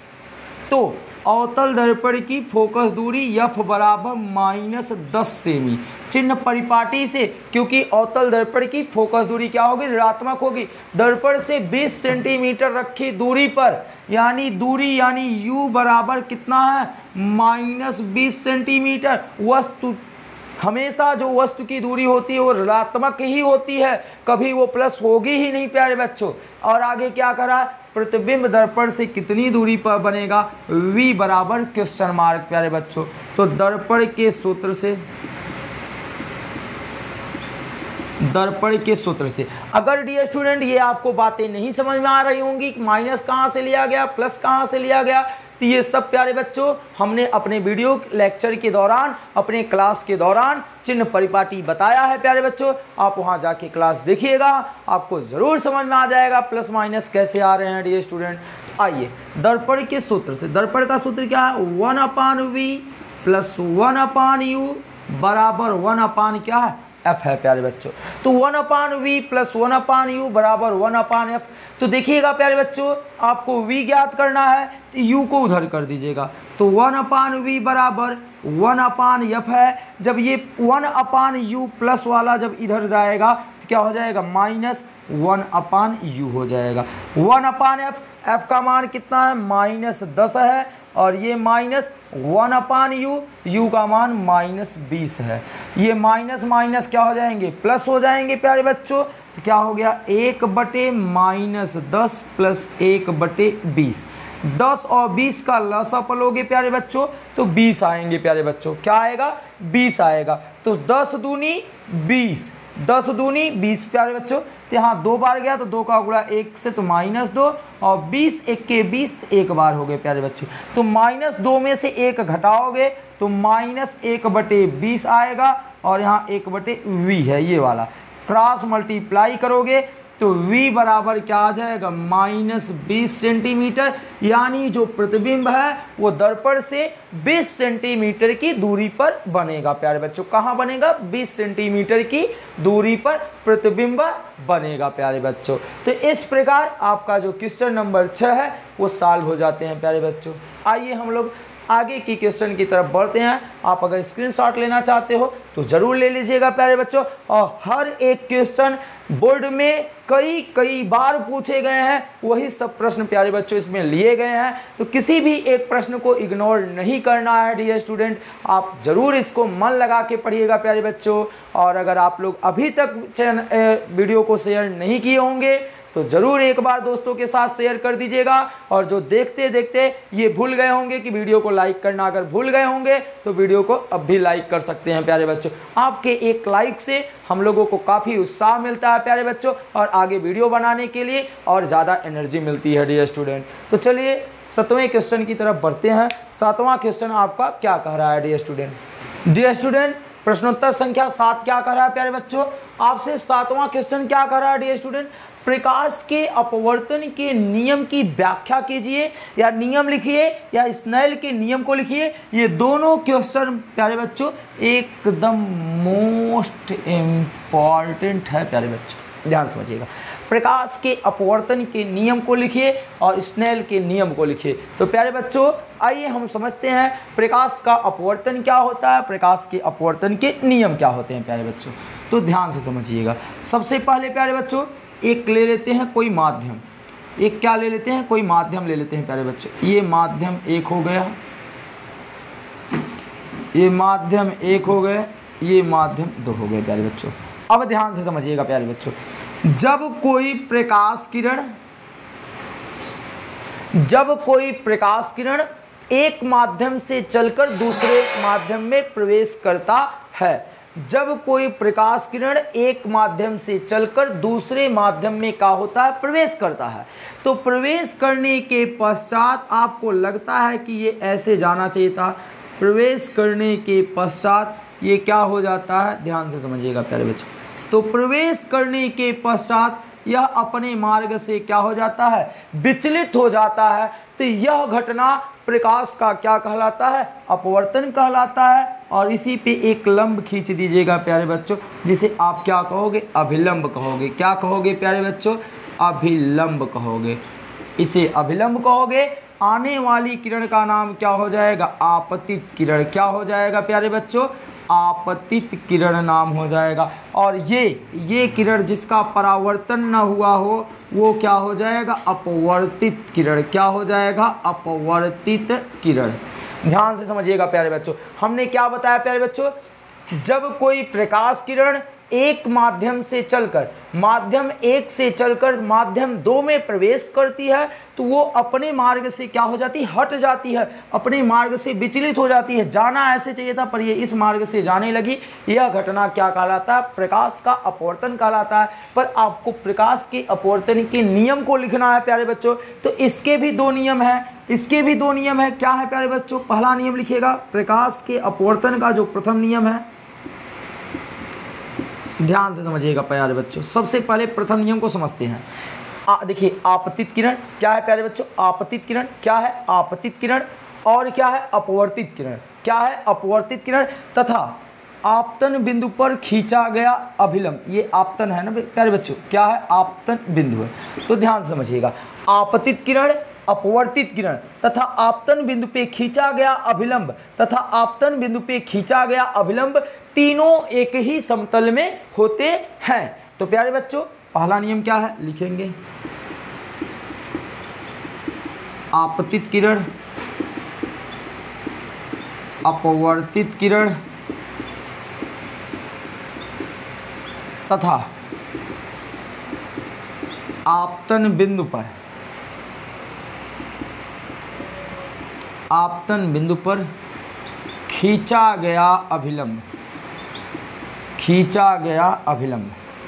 तो अवतल दर्पण की फोकस दूरी एफ बराबर माइनस दस सेमी, चिन्ह परिपाटी से, क्योंकि अवतल दर्पण की फोकस दूरी क्या होगी, ऋणात्मक होगी। दर्पण से बीस सेंटीमीटर रखी दूरी पर, यानी दूरी यानी u बराबर कितना है, माइनस बीस सेंटीमीटर। वस्तु हमेशा जो वस्तु की दूरी होती है वो ऋणात्मक ही होती है, कभी वो प्लस होगी ही नहीं प्यारे बच्चों। और आगे क्या करा, प्रतिबिंब दर्पण से कितनी दूरी पर बनेगा, v बराबर क्वेश्चन मार्क प्यारे बच्चों। तो दर्पण के सूत्र से दर्पण के सूत्र से। अगर डियर स्टूडेंट ये आपको बातें नहीं समझ में आ रही होंगी, माइनस कहाँ से लिया गया, प्लस कहाँ से लिया गया, तो ये सब प्यारे बच्चों हमने अपने वीडियो लेक्चर के दौरान, अपने क्लास के दौरान चिन्ह परिपाटी बताया है प्यारे बच्चों। आप वहाँ जाके क्लास देखिएगा, आपको ज़रूर समझ में आ जाएगा प्लस माइनस कैसे आ रहे हैं डियर स्टूडेंट। आइए दर्पण के सूत्र से, दर्पण का सूत्र क्या है, one upon v plus one upon u बराबर वन अपान क्या है, एफ है प्यारे बच्चों। तो one upon v plus one upon u बराबर वन अपान एफ। तो देखिएगा प्यारे बच्चों, आपको v ज्ञात करना है तो u को उधर कर दीजिएगा, तो वन अपान वी बराबर वन अपान एफ है। जब ये वन अपान यू प्लस वाला जब इधर जाएगा तो क्या हो जाएगा, माइनस वन अपान यू हो जाएगा। वन अपान एफ, एफ का मान कितना है, माइनस दस है, और ये minus one upon u, u का मान माइनस बीस है। ये माइनस माइनस क्या हो जाएंगे, प्लस हो जाएंगे प्यारे बच्चों। तो क्या हो गया, एक बटे माइनस दस प्लस एक बटे बीस। दस और बीस का लसाअ लोगे प्यारे बच्चों तो बीस आएंगे प्यारे बच्चों। क्या आएगा, बीस आएगा। तो दस दूनी बीस, दस दूनी बीस प्यारे बच्चों। तो यहाँ दो बार गया तो दो का गुणा एक से तो माइनस दो, और बीस एक के बीस एक बार हो गए प्यारे बच्चों। तो माइनस दो में से एक घटाओगे तो माइनस एक बटे बीस आएगा, और यहाँ एक बटे वी है ये वाला, क्रॉस मल्टीप्लाई करोगे तो v बराबर क्या आ जाएगा, माइनस बीस सेंटीमीटर। यानी जो प्रतिबिंब है वो दर्पण से बीस सेंटीमीटर की दूरी पर बनेगा प्यारे बच्चों। कहाँ बनेगा, बीस सेंटीमीटर की दूरी पर प्रतिबिंब बनेगा प्यारे बच्चों। तो इस प्रकार आपका जो क्वेश्चन नंबर छः है वो सॉल्व हो जाते हैं प्यारे बच्चों। आइए हम लोग आगे की क्वेश्चन की तरफ बढ़ते हैं। आप अगर स्क्रीनशॉट लेना चाहते हो तो ज़रूर ले लीजिएगा प्यारे बच्चों। और हर एक क्वेश्चन बोर्ड में कई कई बार पूछे गए हैं, वही सब प्रश्न प्यारे बच्चों इसमें लिए गए हैं। तो किसी भी एक प्रश्न को इग्नोर नहीं करना है डियर स्टूडेंट, आप ज़रूर इसको मन लगा के पढ़िएगा प्यारे बच्चों। और अगर आप लोग अभी तक चैनल वीडियो को शेयर नहीं किए होंगे तो ज़रूर एक बार दोस्तों के साथ शेयर कर दीजिएगा। और जो देखते देखते ये भूल गए होंगे कि वीडियो को लाइक करना, अगर भूल गए होंगे तो वीडियो को अब भी लाइक कर सकते हैं प्यारे बच्चों। आपके एक लाइक से हम लोगों को काफ़ी उत्साह मिलता है प्यारे बच्चों, और आगे वीडियो बनाने के लिए और ज़्यादा एनर्जी मिलती है डियर स्टूडेंट। तो चलिए सातवें क्वेश्चन की तरफ बढ़ते हैं। सातवां क्वेश्चन आपका क्या कह रहा है डियर स्टूडेंट। डियर स्टूडेंट प्रश्नोत्तर संख्या सात क्या कह रहा है प्यारे बच्चों, आपसे सातवां क्वेश्चन क्या कह रहा है डियर स्टूडेंट, प्रकाश के अपवर्तन के नियम की व्याख्या कीजिए, या नियम लिखिए या स्नेल के नियम को लिखिए। ये दोनों क्वेश्चन प्यारे बच्चों एकदम मोस्ट इम्पॉर्टेंट है प्यारे बच्चों, ध्यान समझिएगा। प्रकाश के अपवर्तन के नियम को लिखिए और स्नेल के नियम को लिखिए। तो प्यारे बच्चों आइए हम समझते हैं प्रकाश का अपवर्तन क्या होता है, प्रकाश के अपवर्तन के नियम क्या होते हैं प्यारे बच्चों। तो ध्यान से समझिएगा। सबसे पहले प्यारे बच्चों एक ले लेते हैं कोई माध्यम, एक क्या ले लेते हैं, कोई माध्यम ले लेते हैं प्यारे बच्चों। ये माध्यम एक हो गया, ये माध्यम एक हो गए, ये माध्यम दो हो गए प्यारे बच्चों। अब ध्यान से समझिएगा प्यारे बच्चों, जब कोई प्रकाश किरण जब कोई प्रकाश किरण एक माध्यम से चलकर दूसरे माध्यम में प्रवेश करता है जब कोई प्रकाश किरण एक माध्यम से चलकर दूसरे माध्यम में क्या होता है, प्रवेश करता है। तो प्रवेश करने के पश्चात आपको लगता है कि ये ऐसे जाना चाहिए था, प्रवेश करने के पश्चात ये क्या हो जाता है, ध्यान से समझिएगा प्यारे बच्चों। तो प्रवेश करने के पश्चात यह अपने मार्ग से क्या हो जाता है, विचलित हो जाता है। तो यह घटना प्रकाश का क्या कहलाता है, अपवर्तन कहलाता है। और इसी पे एक लंब खींच दीजिएगा प्यारे बच्चों, जिसे आप क्या कहोगे, अभिलंब कहोगे। क्या कहोगे प्यारे बच्चों, अभिलंब कहोगे, इसे अभिलंब कहोगे। आने वाली किरण का नाम क्या हो जाएगा, आपतित किरण। क्या हो जाएगा प्यारे बच्चों, आपतित किरण नाम हो जाएगा। और ये ये किरण जिसका परावर्तन न हुआ हो वो क्या हो जाएगा, अपवर्तित किरण। क्या हो जाएगा, अपवर्तित किरण। ध्यान से समझिएगा प्यारे बच्चों। हमने क्या बताया प्यारे बच्चों, जब कोई प्रकाश किरण एक माध्यम से चलकर माध्यम एक से चलकर माध्यम दो में प्रवेश करती है तो वो अपने मार्ग से क्या हो जाती है, हट जाती है, अपने मार्ग से विचलित हो जाती है। जाना ऐसे चाहिए था पर ये इस मार्ग से जाने लगी। यह घटना क्या कहलाता है, प्रकाश का अपवर्तन कहलाता है। पर आपको प्रकाश के अपवर्तन के नियम को लिखना है प्यारे बच्चों, तो इसके भी दो नियम है, इसके भी दो नियम है। क्या है प्यारे बच्चों, पहला नियम लिखिएगा, प्रकाश के अपवर्तन का जो प्रथम नियम है, ध्यान से समझिएगा प्यारे बच्चों। सबसे पहले प्रथम नियम को समझते हैं। देखिए आपतित किरण क्या है प्यारे बच्चों, आपतित किरण क्या है, आपतित किरण, और क्या है अपवर्तित किरण, क्या है अपवर्तित किरण, तथा आपतन बिंदु पर खींचा गया अभिलंब, ये आपतन है ना प्यारे बच्चों, क्या है आपतन बिंदु है। तो ध्यान से समझिएगा, आपतित किरण, अपवर्तित किरण तथा आपतन बिंदु पे खींचा गया अभिलंब तथा आपतन बिंदु पे खींचा गया अभिलंब तीनों एक ही समतल में होते हैं। तो प्यारे बच्चों पहला नियम क्या है, लिखेंगे आपतित किरण, अपवर्तित किरण तथा आपतन बिंदु पर आपतन बिंदु पर खींचा गया अभिलंब खींचा गया अभिलंब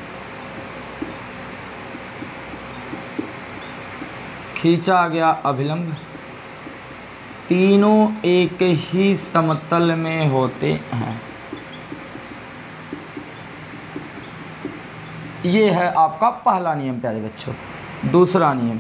खींचा गया अभिलंब तीनों एक ही समतल में होते हैं। ये है आपका पहला नियम प्यारे बच्चों। दूसरा नियम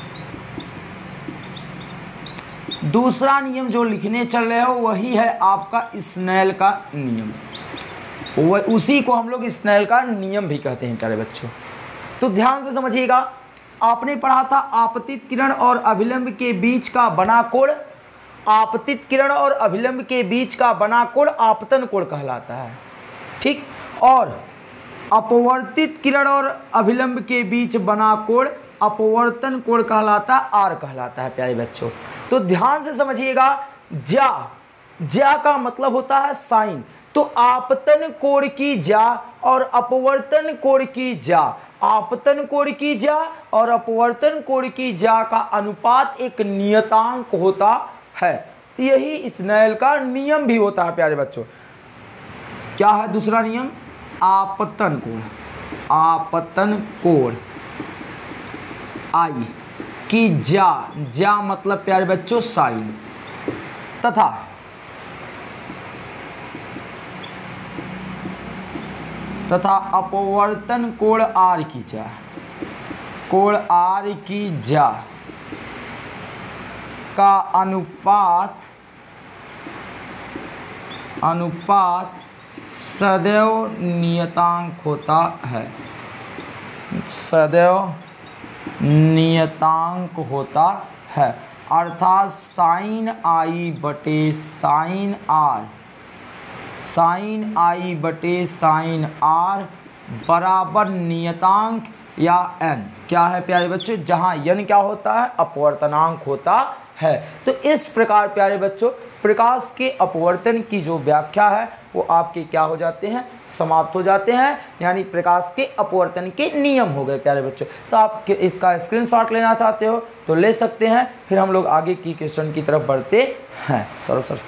दूसरा नियम जो लिखने चल रहे हो वही है आपका स्नेल का नियम, वह उसी को हम लोग स्नेल का नियम भी कहते हैं प्यारे बच्चों। तो ध्यान से समझिएगा, आपने पढ़ा था आपतित किरण और अभिलंब के बीच का बना कोण, आपतित किरण और अभिलंब के बीच का बना कोण आपतन कोण कहलाता है, ठीक। और अपवर्तित किरण और अभिलंब के बीच बना कोण अपवर्तन कोण कहलाता है, आर कहलाता है प्यारे बच्चों। तो ध्यान से समझिएगा, ज्या ज्या का मतलब होता है साइन, तो आपतन कोण की ज्या और अपवर्तन कोण की ज्या, आपतन कोण की ज्या और अपवर्तन कोण की ज्या का अनुपात एक नियतांक होता है। यही स्नेल का नियम भी होता है प्यारे बच्चों। क्या है दूसरा नियम, आपतन कोण, आपतन कोण आई की ज्या, ज्या मतलब प्यारे बच्चों साइन, तथा तथा अपवर्तन कोण आर की ज्या, कोण आर की ज्या का अनुपात अनुपात सदैव नियतांक होता है, सदैव नियतांक होता है। अर्थात साइन आई बटे साइन आर, साइन आई बटे साइन आर बराबर नियतांक या n, क्या है प्यारे बच्चों, जहां n क्या होता है, अपवर्तनांक होता है। तो इस प्रकार प्यारे बच्चों प्रकाश के अपवर्तन की जो व्याख्या है वो आपके क्या हो जाते हैं, समाप्त हो जाते हैं, यानी प्रकाश के अपवर्तन के नियम हो गए प्यारे बच्चों। तो आप इसका स्क्रीनशॉट लेना चाहते हो तो ले सकते हैं, फिर हम लोग आगे की क्वेश्चन की तरफ बढ़ते हैं। सर सर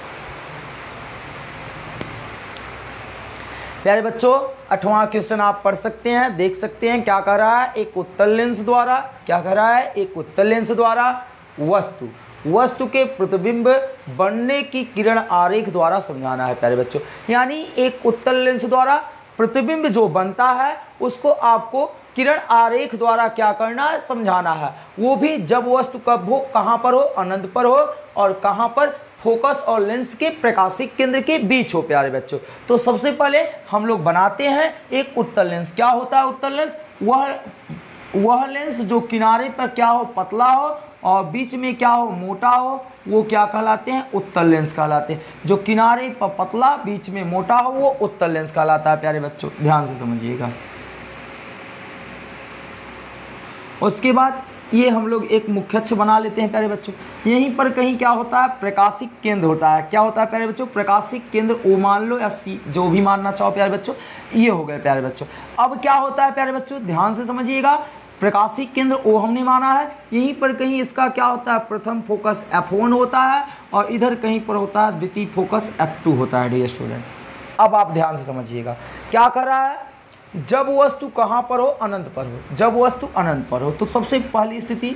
प्यारे बच्चों आठवां क्वेश्चन आप पढ़ सकते हैं, देख सकते हैं क्या कह रहा है, एक उत्तल लेंस द्वारा, क्या कह रहा है, एक उत्तल लेंस द्वारा वस्तु वस्तु के प्रतिबिंब बनने की किरण आरेख द्वारा समझाना है प्यारे बच्चों। यानी एक उत्तल लेंस द्वारा प्रतिबिंब जो बनता है उसको आपको किरण आरेख द्वारा क्या करना है, समझाना है। वो भी जब वस्तु कब हो, कहाँ पर हो, अनंत पर हो, और कहाँ पर, फोकस और लेंस के प्रकाशिक केंद्र के बीच हो प्यारे बच्चों। तो सबसे पहले हम लोग बनाते हैं एक उत्तल लेंस। क्या होता है उत्तल लेंस, वह वह लेंस जो किनारे पर क्या हो, पतला हो, और बीच में क्या हो, मोटा हो, वो क्या कहलाते हैं, उत्तल लेंस कहलाते हैं। जो किनारे पर पतला बीच में मोटा हो वो उत्तल लेंस कहलाता है प्यारे बच्चों, ध्यान से समझिएगा। उसके बाद ये हम लोग एक मुख्य अक्ष बना लेते हैं प्यारे बच्चों। यहीं पर कहीं क्या होता है, प्रकाशिक केंद्र होता है। क्या होता है प्यारे बच्चों, प्रकाशिक केंद्र ओ मान लो या सी, जो भी मानना चाहो प्यारे बच्चों। ये हो गए प्यारे बच्चों। अब क्या होता है प्यारे बच्चों, ध्यान से समझिएगा, प्रकाशिक केंद्र ओ हमने माना है, यहीं पर कहीं इसका क्या होता है, प्रथम फोकस एफ वन होता है और इधर कहीं पर होता है द्वितीय फोकस एफ टू होता है डियर स्टूडेंट। अब आप ध्यान से समझिएगा क्या कर रहा है, जब वस्तु कहाँ पर हो, अनंत पर हो। जब वस्तु अनंत पर हो तो सबसे पहली स्थिति,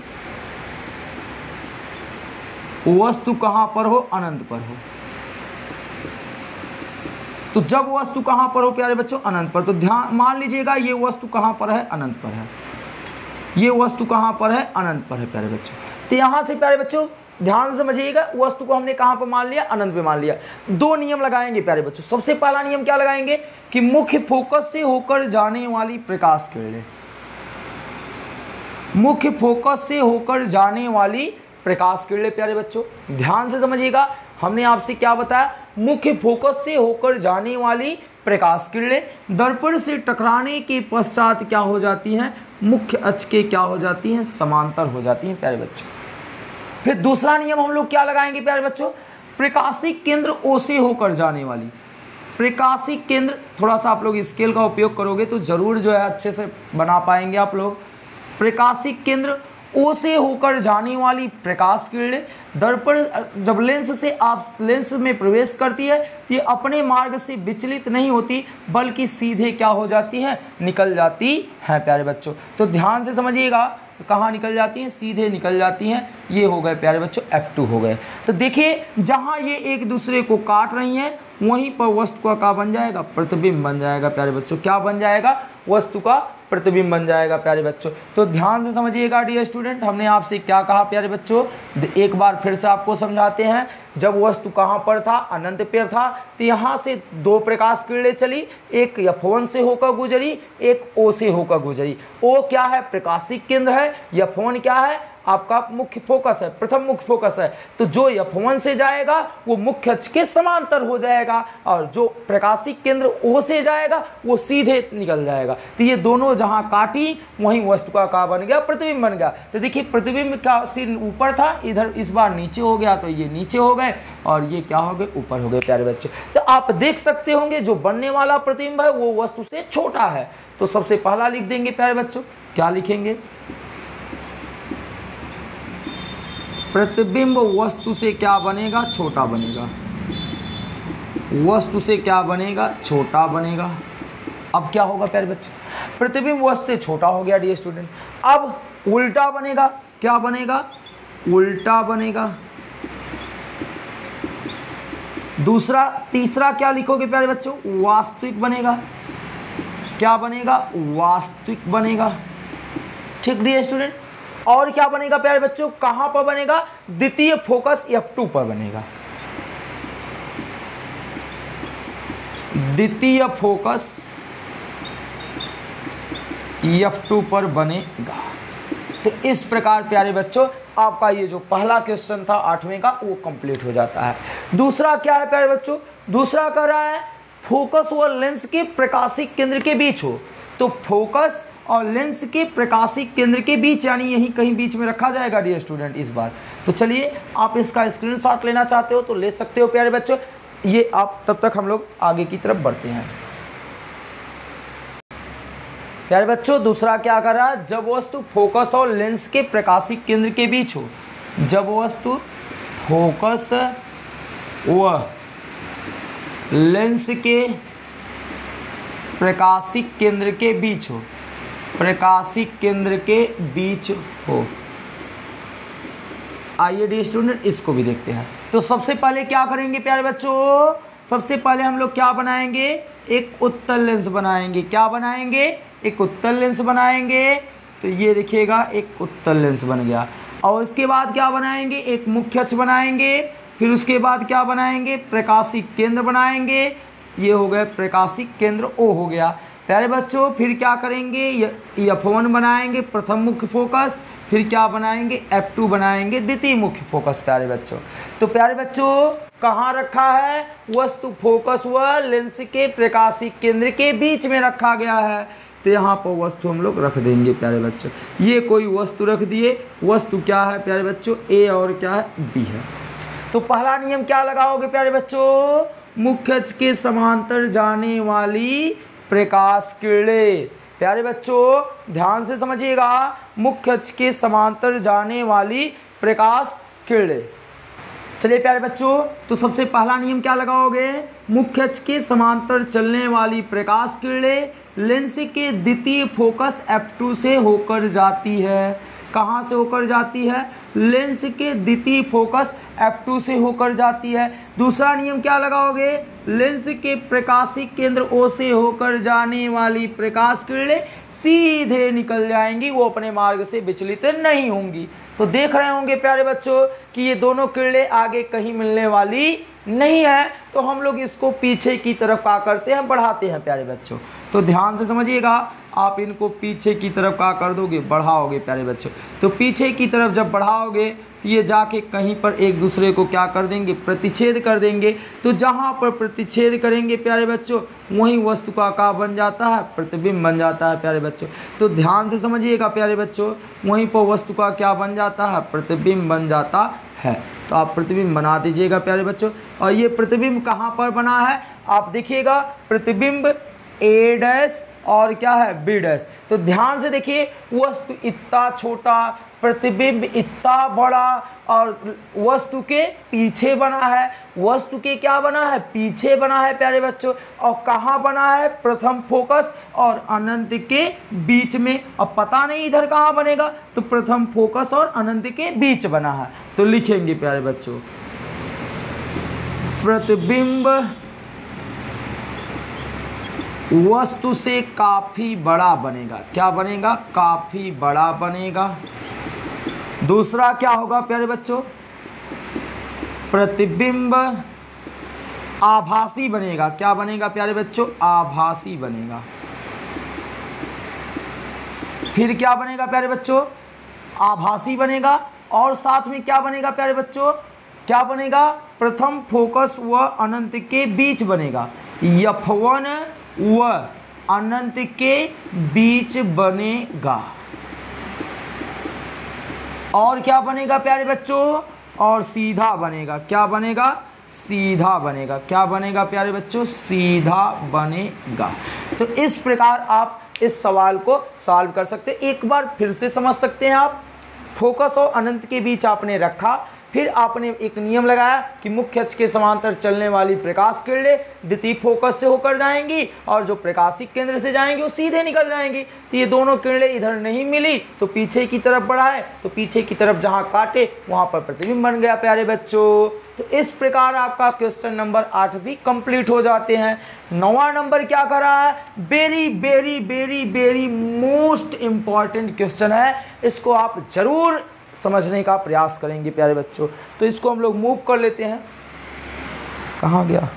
वस्तु कहाँ पर हो, अनंत पर हो। तो जब वस्तु कहाँ पर हो प्यारे बच्चों, अनंत पर, तो ध्यान मान लीजिएगा ये वस्तु कहाँ पर है, अनंत पर है। ये वस्तु कहाँ पर है, अनंत पर है प्यारे बच्चों। तो यहाँ से प्यारे बच्चों ध्यान से समझिएगा, वस्तु को हमने कहाँ पर मान लिया, अनंत पे मान लिया। दो नियम लगाएंगे प्यारे बच्चों। सबसे पहला नियम क्या लगाएंगे कि मुख्य फोकस से होकर जाने वाली प्रकाश किरणें, मुख्य फोकस से होकर जाने वाली प्रकाश किरणें प्यारे बच्चों ध्यान से समझिएगा। हमने आपसे क्या बताया, मुख्य फोकस से होकर जाने वाली प्रकाश किरणें दर्पण से टकराने के पश्चात क्या हो जाती हैं, मुख्य अक्ष के क्या हो जाती हैं, समांतर हो जाती हैं प्यारे बच्चों। फिर दूसरा नियम हम लोग क्या लगाएंगे प्यारे बच्चों, प्रकाशिक केंद्र ओ से होकर जाने वाली, प्रकाशिक केंद्र, थोड़ा सा आप लोग स्केल का उपयोग करोगे तो जरूर जो है अच्छे से बना पाएंगे आप लोग। प्रकाशिक केंद्र ओ से होकर जाने वाली प्रकाश किरणें दर्पण जब लेंस से आप लेंस में प्रवेश करती है तो ये अपने मार्ग से विचलित नहीं होती बल्कि सीधे क्या हो जाती है, निकल जाती हैं प्यारे बच्चों। तो ध्यान से समझिएगा, कहाँ निकल जाती हैं, सीधे निकल जाती हैं। ये हो गए प्यारे बच्चों एफ टू हो गए। तो देखिए जहाँ ये एक दूसरे को काट रही हैं वहीं पर वस्तु का क्या बन जाएगा, प्रतिबिंब बन जाएगा प्यारे बच्चों। क्या बन जाएगा, वस्तु का प्रतिबिंब बन जाएगा प्यारे बच्चों। तो ध्यान से समझिएगा डियर स्टूडेंट, हमने आपसे क्या कहा प्यारे बच्चों, एक बार फिर से आपको समझाते हैं। जब वस्तु कहाँ पर था, अनंत पर था, तो यहाँ से दो प्रकाश किरणें चली, एक एफ वन से होकर गुजरी, एक ओ से होकर गुजरी। ओ क्या है, प्रकाशिक केंद्र है, एफ वन क्या है, आपका मुख्य फोकस है, प्रथम मुख्य फोकस है। तो जो एफ वन से जाएगा वो मुख्य अक्ष के समांतर हो जाएगा और जो प्रकाशिक केंद्र ओ से जाएगा वो सीधे निकल जाएगा। तो ये दोनों जहां काटी वहीं वस्तु का क्या बन गया, प्रतिबिंब बन गया। तो देखिए प्रतिबिंब का सिर ऊपर था, इधर इस बार नीचे हो गया, तो ये नीचे हो गए और ये क्या हो गए, ऊपर हो गए प्यारे बच्चे। तो आप देख सकते होंगे जो बनने वाला प्रतिबिंब है वो वस्तु से छोटा है। तो सबसे पहला लिख देंगे प्यारे बच्चों, क्या लिखेंगे, प्रतिबिंब वस्तु से क्या बनेगा, छोटा बनेगा, वस्तु से क्या बनेगा, छोटा बनेगा। अब क्या होगा प्यारे बच्चे, प्रतिबिंब वस्तु से छोटा हो गया डियर स्टूडेंट। अब उल्टा बनेगा, क्या बनेगा, उल्टा बनेगा। दूसरा तीसरा क्या लिखोगे प्यारे बच्चों, वास्तविक बनेगा। क्या बनेगा, वास्तविक बनेगा। ठीक डियर स्टूडेंट। और क्या बनेगा प्यारे बच्चों, कहां पर बनेगा, द्वितीय फोकस एफ टू पर बनेगा, द्वितीय फोकस एफ टू पर बनेगा। तो इस प्रकार प्यारे बच्चों आपका ये जो पहला क्वेश्चन था आठवें का वो कंप्लीट हो जाता है। दूसरा क्या है प्यारे बच्चों, दूसरा कह रहा है फोकस व लेंस के प्रकाशिक केंद्र के बीच हो। तो फोकस और लेंस के प्रकाशिक केंद्र के बीच, यानी यहीं कहीं बीच में रखा जाएगा डियर स्टूडेंट इस बार। तो चलिए आप इसका स्क्रीनशॉट लेना चाहते हो तो ले सकते हो प्यारे बच्चों। ये आप तब तक हम लोग आगे की तरफ बढ़ते हैं प्यारे बच्चों। दूसरा क्या कर रहा है, जब वस्तु फोकस और लेंस के प्रकाशिक केंद्र के बीच हो, जब वस्तु फोकस व लेंस के प्रकाशिक केंद्र के बीच हो, प्रकाशिक केंद्र के बीच हो। आइए डी स्टूडेंट इसको भी देखते हैं। तो सबसे पहले क्या करेंगे प्यारे बच्चों, सबसे पहले हम लोग क्या बनाएंगे, एक उत्तल लेंस बनाएंगे। क्या बनाएंगे, एक उत्तल लेंस बनाएंगे। तो ये देखिएगा एक उत्तल लेंस बन गया। और इसके बाद क्या बनाएंगे, एक मुख्य अक्ष बनाएंगे। फिर उसके बाद क्या बनाएंगे, प्रकाशिक केंद्र बनाएंगे। ये हो गए प्रकाशिक केंद्र ओ हो गया प्यारे बच्चों। फिर क्या करेंगे, एफ वन बनाएंगे प्रथम मुख्य फोकस। फिर क्या बनाएंगे, एफ टू बनाएंगे द्वितीय मुख्य फोकस प्यारे बच्चों। तो प्यारे बच्चों कहाँ रखा है, वस्तु फोकस व लेंस के प्रकाशिक केंद्र के बीच में रखा गया है। तो यहाँ पर वस्तु हम लोग रख देंगे प्यारे बच्चों। ये कोई वस्तु रख दिए, वस्तु क्या है प्यारे बच्चों, ए और क्या है, बी है। तो पहला नियम क्या लगाओगे प्यारे बच्चों, मुख्य अक्ष के समांतर जाने वाली प्रकाश किरणें। प्यारे बच्चों ध्यान से समझिएगा, मुख्य अक्ष के समांतर जाने वाली प्रकाश किरणें। चलिए प्यारे बच्चों, तो सबसे पहला नियम क्या लगाओगे, मुख्य अक्ष के समांतर चलने वाली प्रकाश किरणें लेंस के द्वितीय फोकस एफ टू से होकर जाती है। कहाँ से होकर जाती है, लेंस के द्वितीय फोकस एफ टू से होकर जाती है। दूसरा नियम क्या लगाओगे, लेंस के प्रकाशिक केंद्र ओ से होकर जाने वाली प्रकाश किरणें सीधे निकल जाएंगी, वो अपने मार्ग से विचलित नहीं होंगी। तो देख रहे होंगे प्यारे बच्चों कि ये दोनों किरणें आगे कहीं मिलने वाली नहीं है, तो हम लोग इसको पीछे की तरफ क्या करते हैं, बढ़ाते हैं प्यारे बच्चों। तो ध्यान से समझिएगा, आप इनको पीछे की तरफ क्या कर दोगे, बढ़ाओगे प्यारे बच्चों। तो पीछे की तरफ जब बढ़ाओगे तो ये जाके कहीं पर एक दूसरे को क्या कर देंगे, प्रतिच्छेद कर देंगे। तो जहाँ पर प्रतिच्छेद करेंगे प्यारे बच्चों, वहीं वस्तु का क्या बन जाता है, प्रतिबिंब बन जाता है प्यारे बच्चों। तो ध्यान से समझिएगा प्यारे बच्चों, वहीं पर वस्तु का क्या बन जाता है, प्रतिबिंब बन जाता है। तो आप प्रतिबिंब बना दीजिएगा प्यारे बच्चों। और ये प्रतिबिंब कहाँ पर बना है, आप देखिएगा, प्रतिबिंब ए डैश और क्या है, बी डैश। तो ध्यान से देखिए, वस्तु इतना छोटा, प्रतिबिंब इतना बड़ा, और वस्तु के पीछे बना है, वस्तु के क्या बना है, पीछे बना है प्यारे बच्चों। और कहाँ बना है, प्रथम फोकस और अनंत के बीच में। अब पता नहीं इधर कहाँ बनेगा, तो प्रथम फोकस और अनंत के बीच बना है। तो लिखेंगे प्यारे बच्चों, प्रतिबिंब वस्तु से काफी बड़ा बनेगा। क्या बनेगा, काफी बड़ा बनेगा। दूसरा क्या होगा प्यारे बच्चों, प्रतिबिंब आभासी बनेगा। क्या बनेगा प्यारे बच्चों, आभासी बनेगा। फिर क्या बनेगा प्यारे बच्चों, आभासी बनेगा। और साथ में क्या बनेगा प्यारे बच्चों, क्या बनेगा, प्रथम फोकस व अनंत के बीच बनेगा। एफ वन व अनंत के बीच बनेगा। और क्या बनेगा प्यारे बच्चों, और सीधा बनेगा। क्या बनेगा, सीधा बनेगा। क्या बनेगा प्यारे बच्चों, सीधा बनेगा। तो इस प्रकार आप इस सवाल को सॉल्व कर सकते हैं। एक बार फिर से समझ सकते हैं आप, फोकस और अनंत के बीच आपने रखा, फिर आपने एक नियम लगाया कि मुख्य अक्ष के समांतर चलने वाली प्रकाश किरणें द्वितीय फोकस से होकर जाएंगी, और जो प्रकाशिक केंद्र से जाएंगी वो सीधे निकल जाएंगी। तो ये दोनों किरणें इधर नहीं मिली, तो पीछे की तरफ बढ़ाए, तो पीछे की तरफ जहाँ काटे वहाँ पर प्रतिबिंब बन गया प्यारे बच्चों। तो इस प्रकार आपका क्वेश्चन नंबर आठ भी कंप्लीट हो जाते हैं। नौवां नंबर क्या कर रहा है, very very very very most important question है, इसको आप जरूर समझने का प्रयास करेंगे प्यारे बच्चों। तो इसको हम लोग मूव कर लेते हैं, कहाँ गया,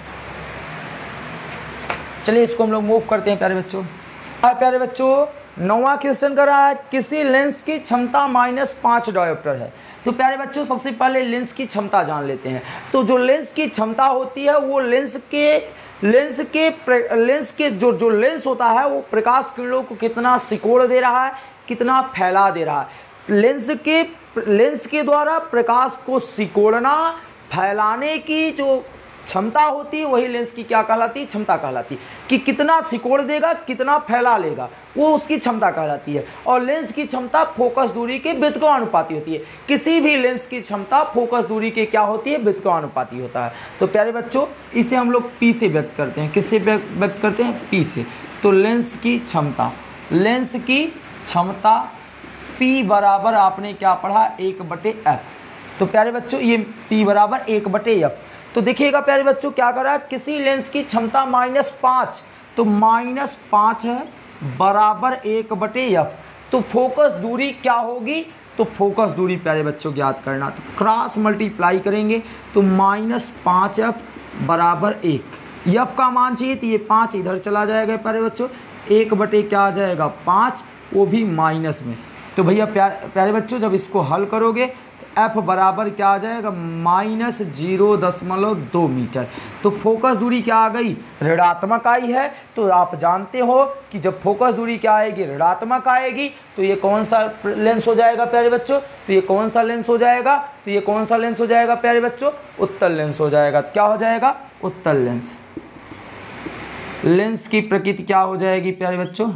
चलिए इसको हम लोग मूव करते हैं प्यारे बच्चों। हाँ प्यारे बच्चों, नौवां क्वेश्चन कर रहा है, किसी लेंस की क्षमता माइनस पाँच डायोप्टर है। तो प्यारे बच्चों सबसे पहले लेंस की क्षमता जान लेते हैं। तो जो लेंस की क्षमता होती है वो लेंस के लेंस के लेंस के जो जो लेंस होता है वो प्रकाश किरणों को कितना सिकोड़ दे रहा है, कितना फैला दे रहा है। लेंस के लेंस के द्वारा प्रकाश को सिकोड़ना, फैलाने की जो क्षमता होती है वही लेंस की क्या कहलाती है, क्षमता कहलाती है। कि कितना सिकोड़ देगा, कितना फैला लेगा, वो उसकी क्षमता कहलाती है। और लेंस की क्षमता फोकस दूरी के व्युत्क्रमानुपाती होती है। किसी भी लेंस की क्षमता फोकस दूरी के क्या होती है, व्युत्क्रमानुपाती होता है। तो प्यारे बच्चों इसे हम लोग पी से व्यक्त करते हैं। किससे व्यक्त करते हैं, पी से। तो लेंस की क्षमता, लेंस की क्षमता P बराबर आपने क्या पढ़ा, एक बटे एफ। तो प्यारे बच्चों ये P बराबर एक बटे एफ। तो देखिएगा प्यारे बच्चों क्या कर रहा है, किसी लेंस की क्षमता माइनस पाँच, तो माइनस पाँच है बराबर एक बटे एफ। तो फोकस दूरी क्या होगी, तो फोकस दूरी प्यारे बच्चों ज्ञात करना, तो क्रॉस मल्टीप्लाई करेंगे तो माइनस पाँच एफ बराबर एक। एफ का मान चाहिए तो ये पाँच इधर चला जाएगा प्यारे बच्चों, एक बटे क्या आ जाएगा पाँच, वो भी माइनस में। तो भैया प्यार प्यारे बच्चों जब इसको हल करोगे तो एफ बराबर क्या आ जाएगा, माइनस जीरो दशमलव दो मीटर। तो फोकस दूरी क्या आ गई, ऋणात्मक आई है। तो आप जानते हो कि जब फोकस दूरी क्या आएगी, ऋणात्मक आएगी, तो ये कौन सा लेंस हो जाएगा प्यारे बच्चों, तो ये कौन सा लेंस हो जाएगा, तो ये कौन सा लेंस हो जाएगा प्यारे बच्चों, उत्तल लेंस हो जाएगा। क्या हो जाएगा, उत्तल लेंस। लेंस की प्रकृति क्या हो जाएगी प्यारे बच्चों,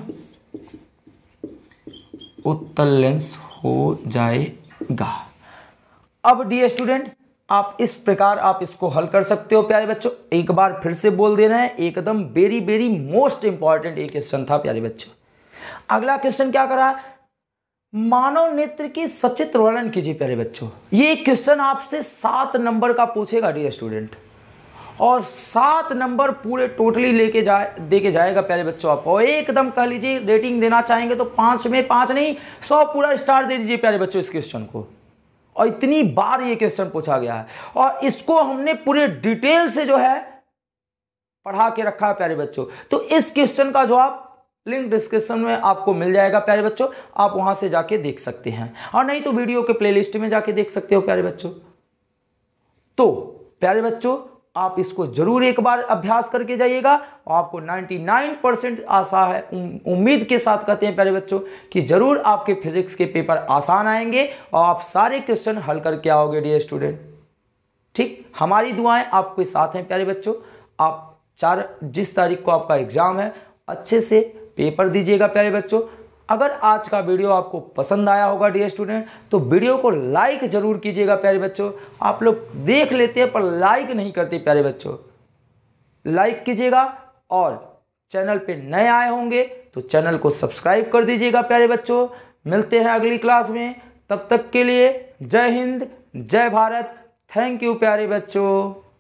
उत्तल लेंस हो जाएगा। अब डी स्टूडेंट, आप इस प्रकार आप इसको हल कर सकते हो प्यारे बच्चों। एक बार फिर से बोल दे रहे हैं, एकदम वेरी वेरी मोस्ट इंपॉर्टेंट एक क्वेश्चन था प्यारे बच्चों। अगला क्वेश्चन क्या करा, मानव नेत्र की सचित्र वर्णन कीजिए प्यारे बच्चों। ये क्वेश्चन आपसे सात नंबर का पूछेगा डी स्टूडेंट, और सात नंबर पूरे टोटली लेके जाए दे के जाएगा प्यारे बच्चों आपको। एकदम कह लीजिए रेटिंग देना चाहेंगे तो पाँच में पाँच नहीं, सौ पूरा स्टार दे दीजिए प्यारे बच्चों इस क्वेश्चन को। और इतनी बार ये क्वेश्चन पूछा गया है, और इसको हमने पूरे डिटेल से जो है पढ़ा के रखा है प्यारे बच्चों। तो इस क्वेश्चन का जवाब लिंक डिस्क्रिप्शन में आपको मिल जाएगा प्यारे बच्चों, आप वहां से जाके देख सकते हैं, और नहीं तो वीडियो के प्लेलिस्ट में जाके देख सकते हो प्यारे बच्चों। तो प्यारे बच्चों, आप इसको जरूर एक बार अभ्यास करके जाइएगा, और आपको निन्यानवे परसेंट आशा है, उम्मीद के साथ कहते हैं प्यारे बच्चों कि जरूर आपके फिजिक्स के पेपर आसान आएंगे और आप सारे क्वेश्चन हल करके आओगे डियर स्टूडेंट। ठीक, हमारी दुआएं आपके साथ हैं प्यारे बच्चों। आप चार जिस तारीख को आपका एग्जाम है, अच्छे से पेपर दीजिएगा प्यारे बच्चों। अगर आज का वीडियो आपको पसंद आया होगा डियर स्टूडेंट, तो वीडियो को लाइक जरूर कीजिएगा प्यारे बच्चों। आप लोग देख लेते हैं पर लाइक नहीं करते प्यारे बच्चों, लाइक कीजिएगा। और चैनल पे नए आए होंगे तो चैनल को सब्सक्राइब कर दीजिएगा प्यारे बच्चों। मिलते हैं अगली क्लास में, तब तक के लिए जय हिंद, जय भारत। थैंक यू प्यारे बच्चों।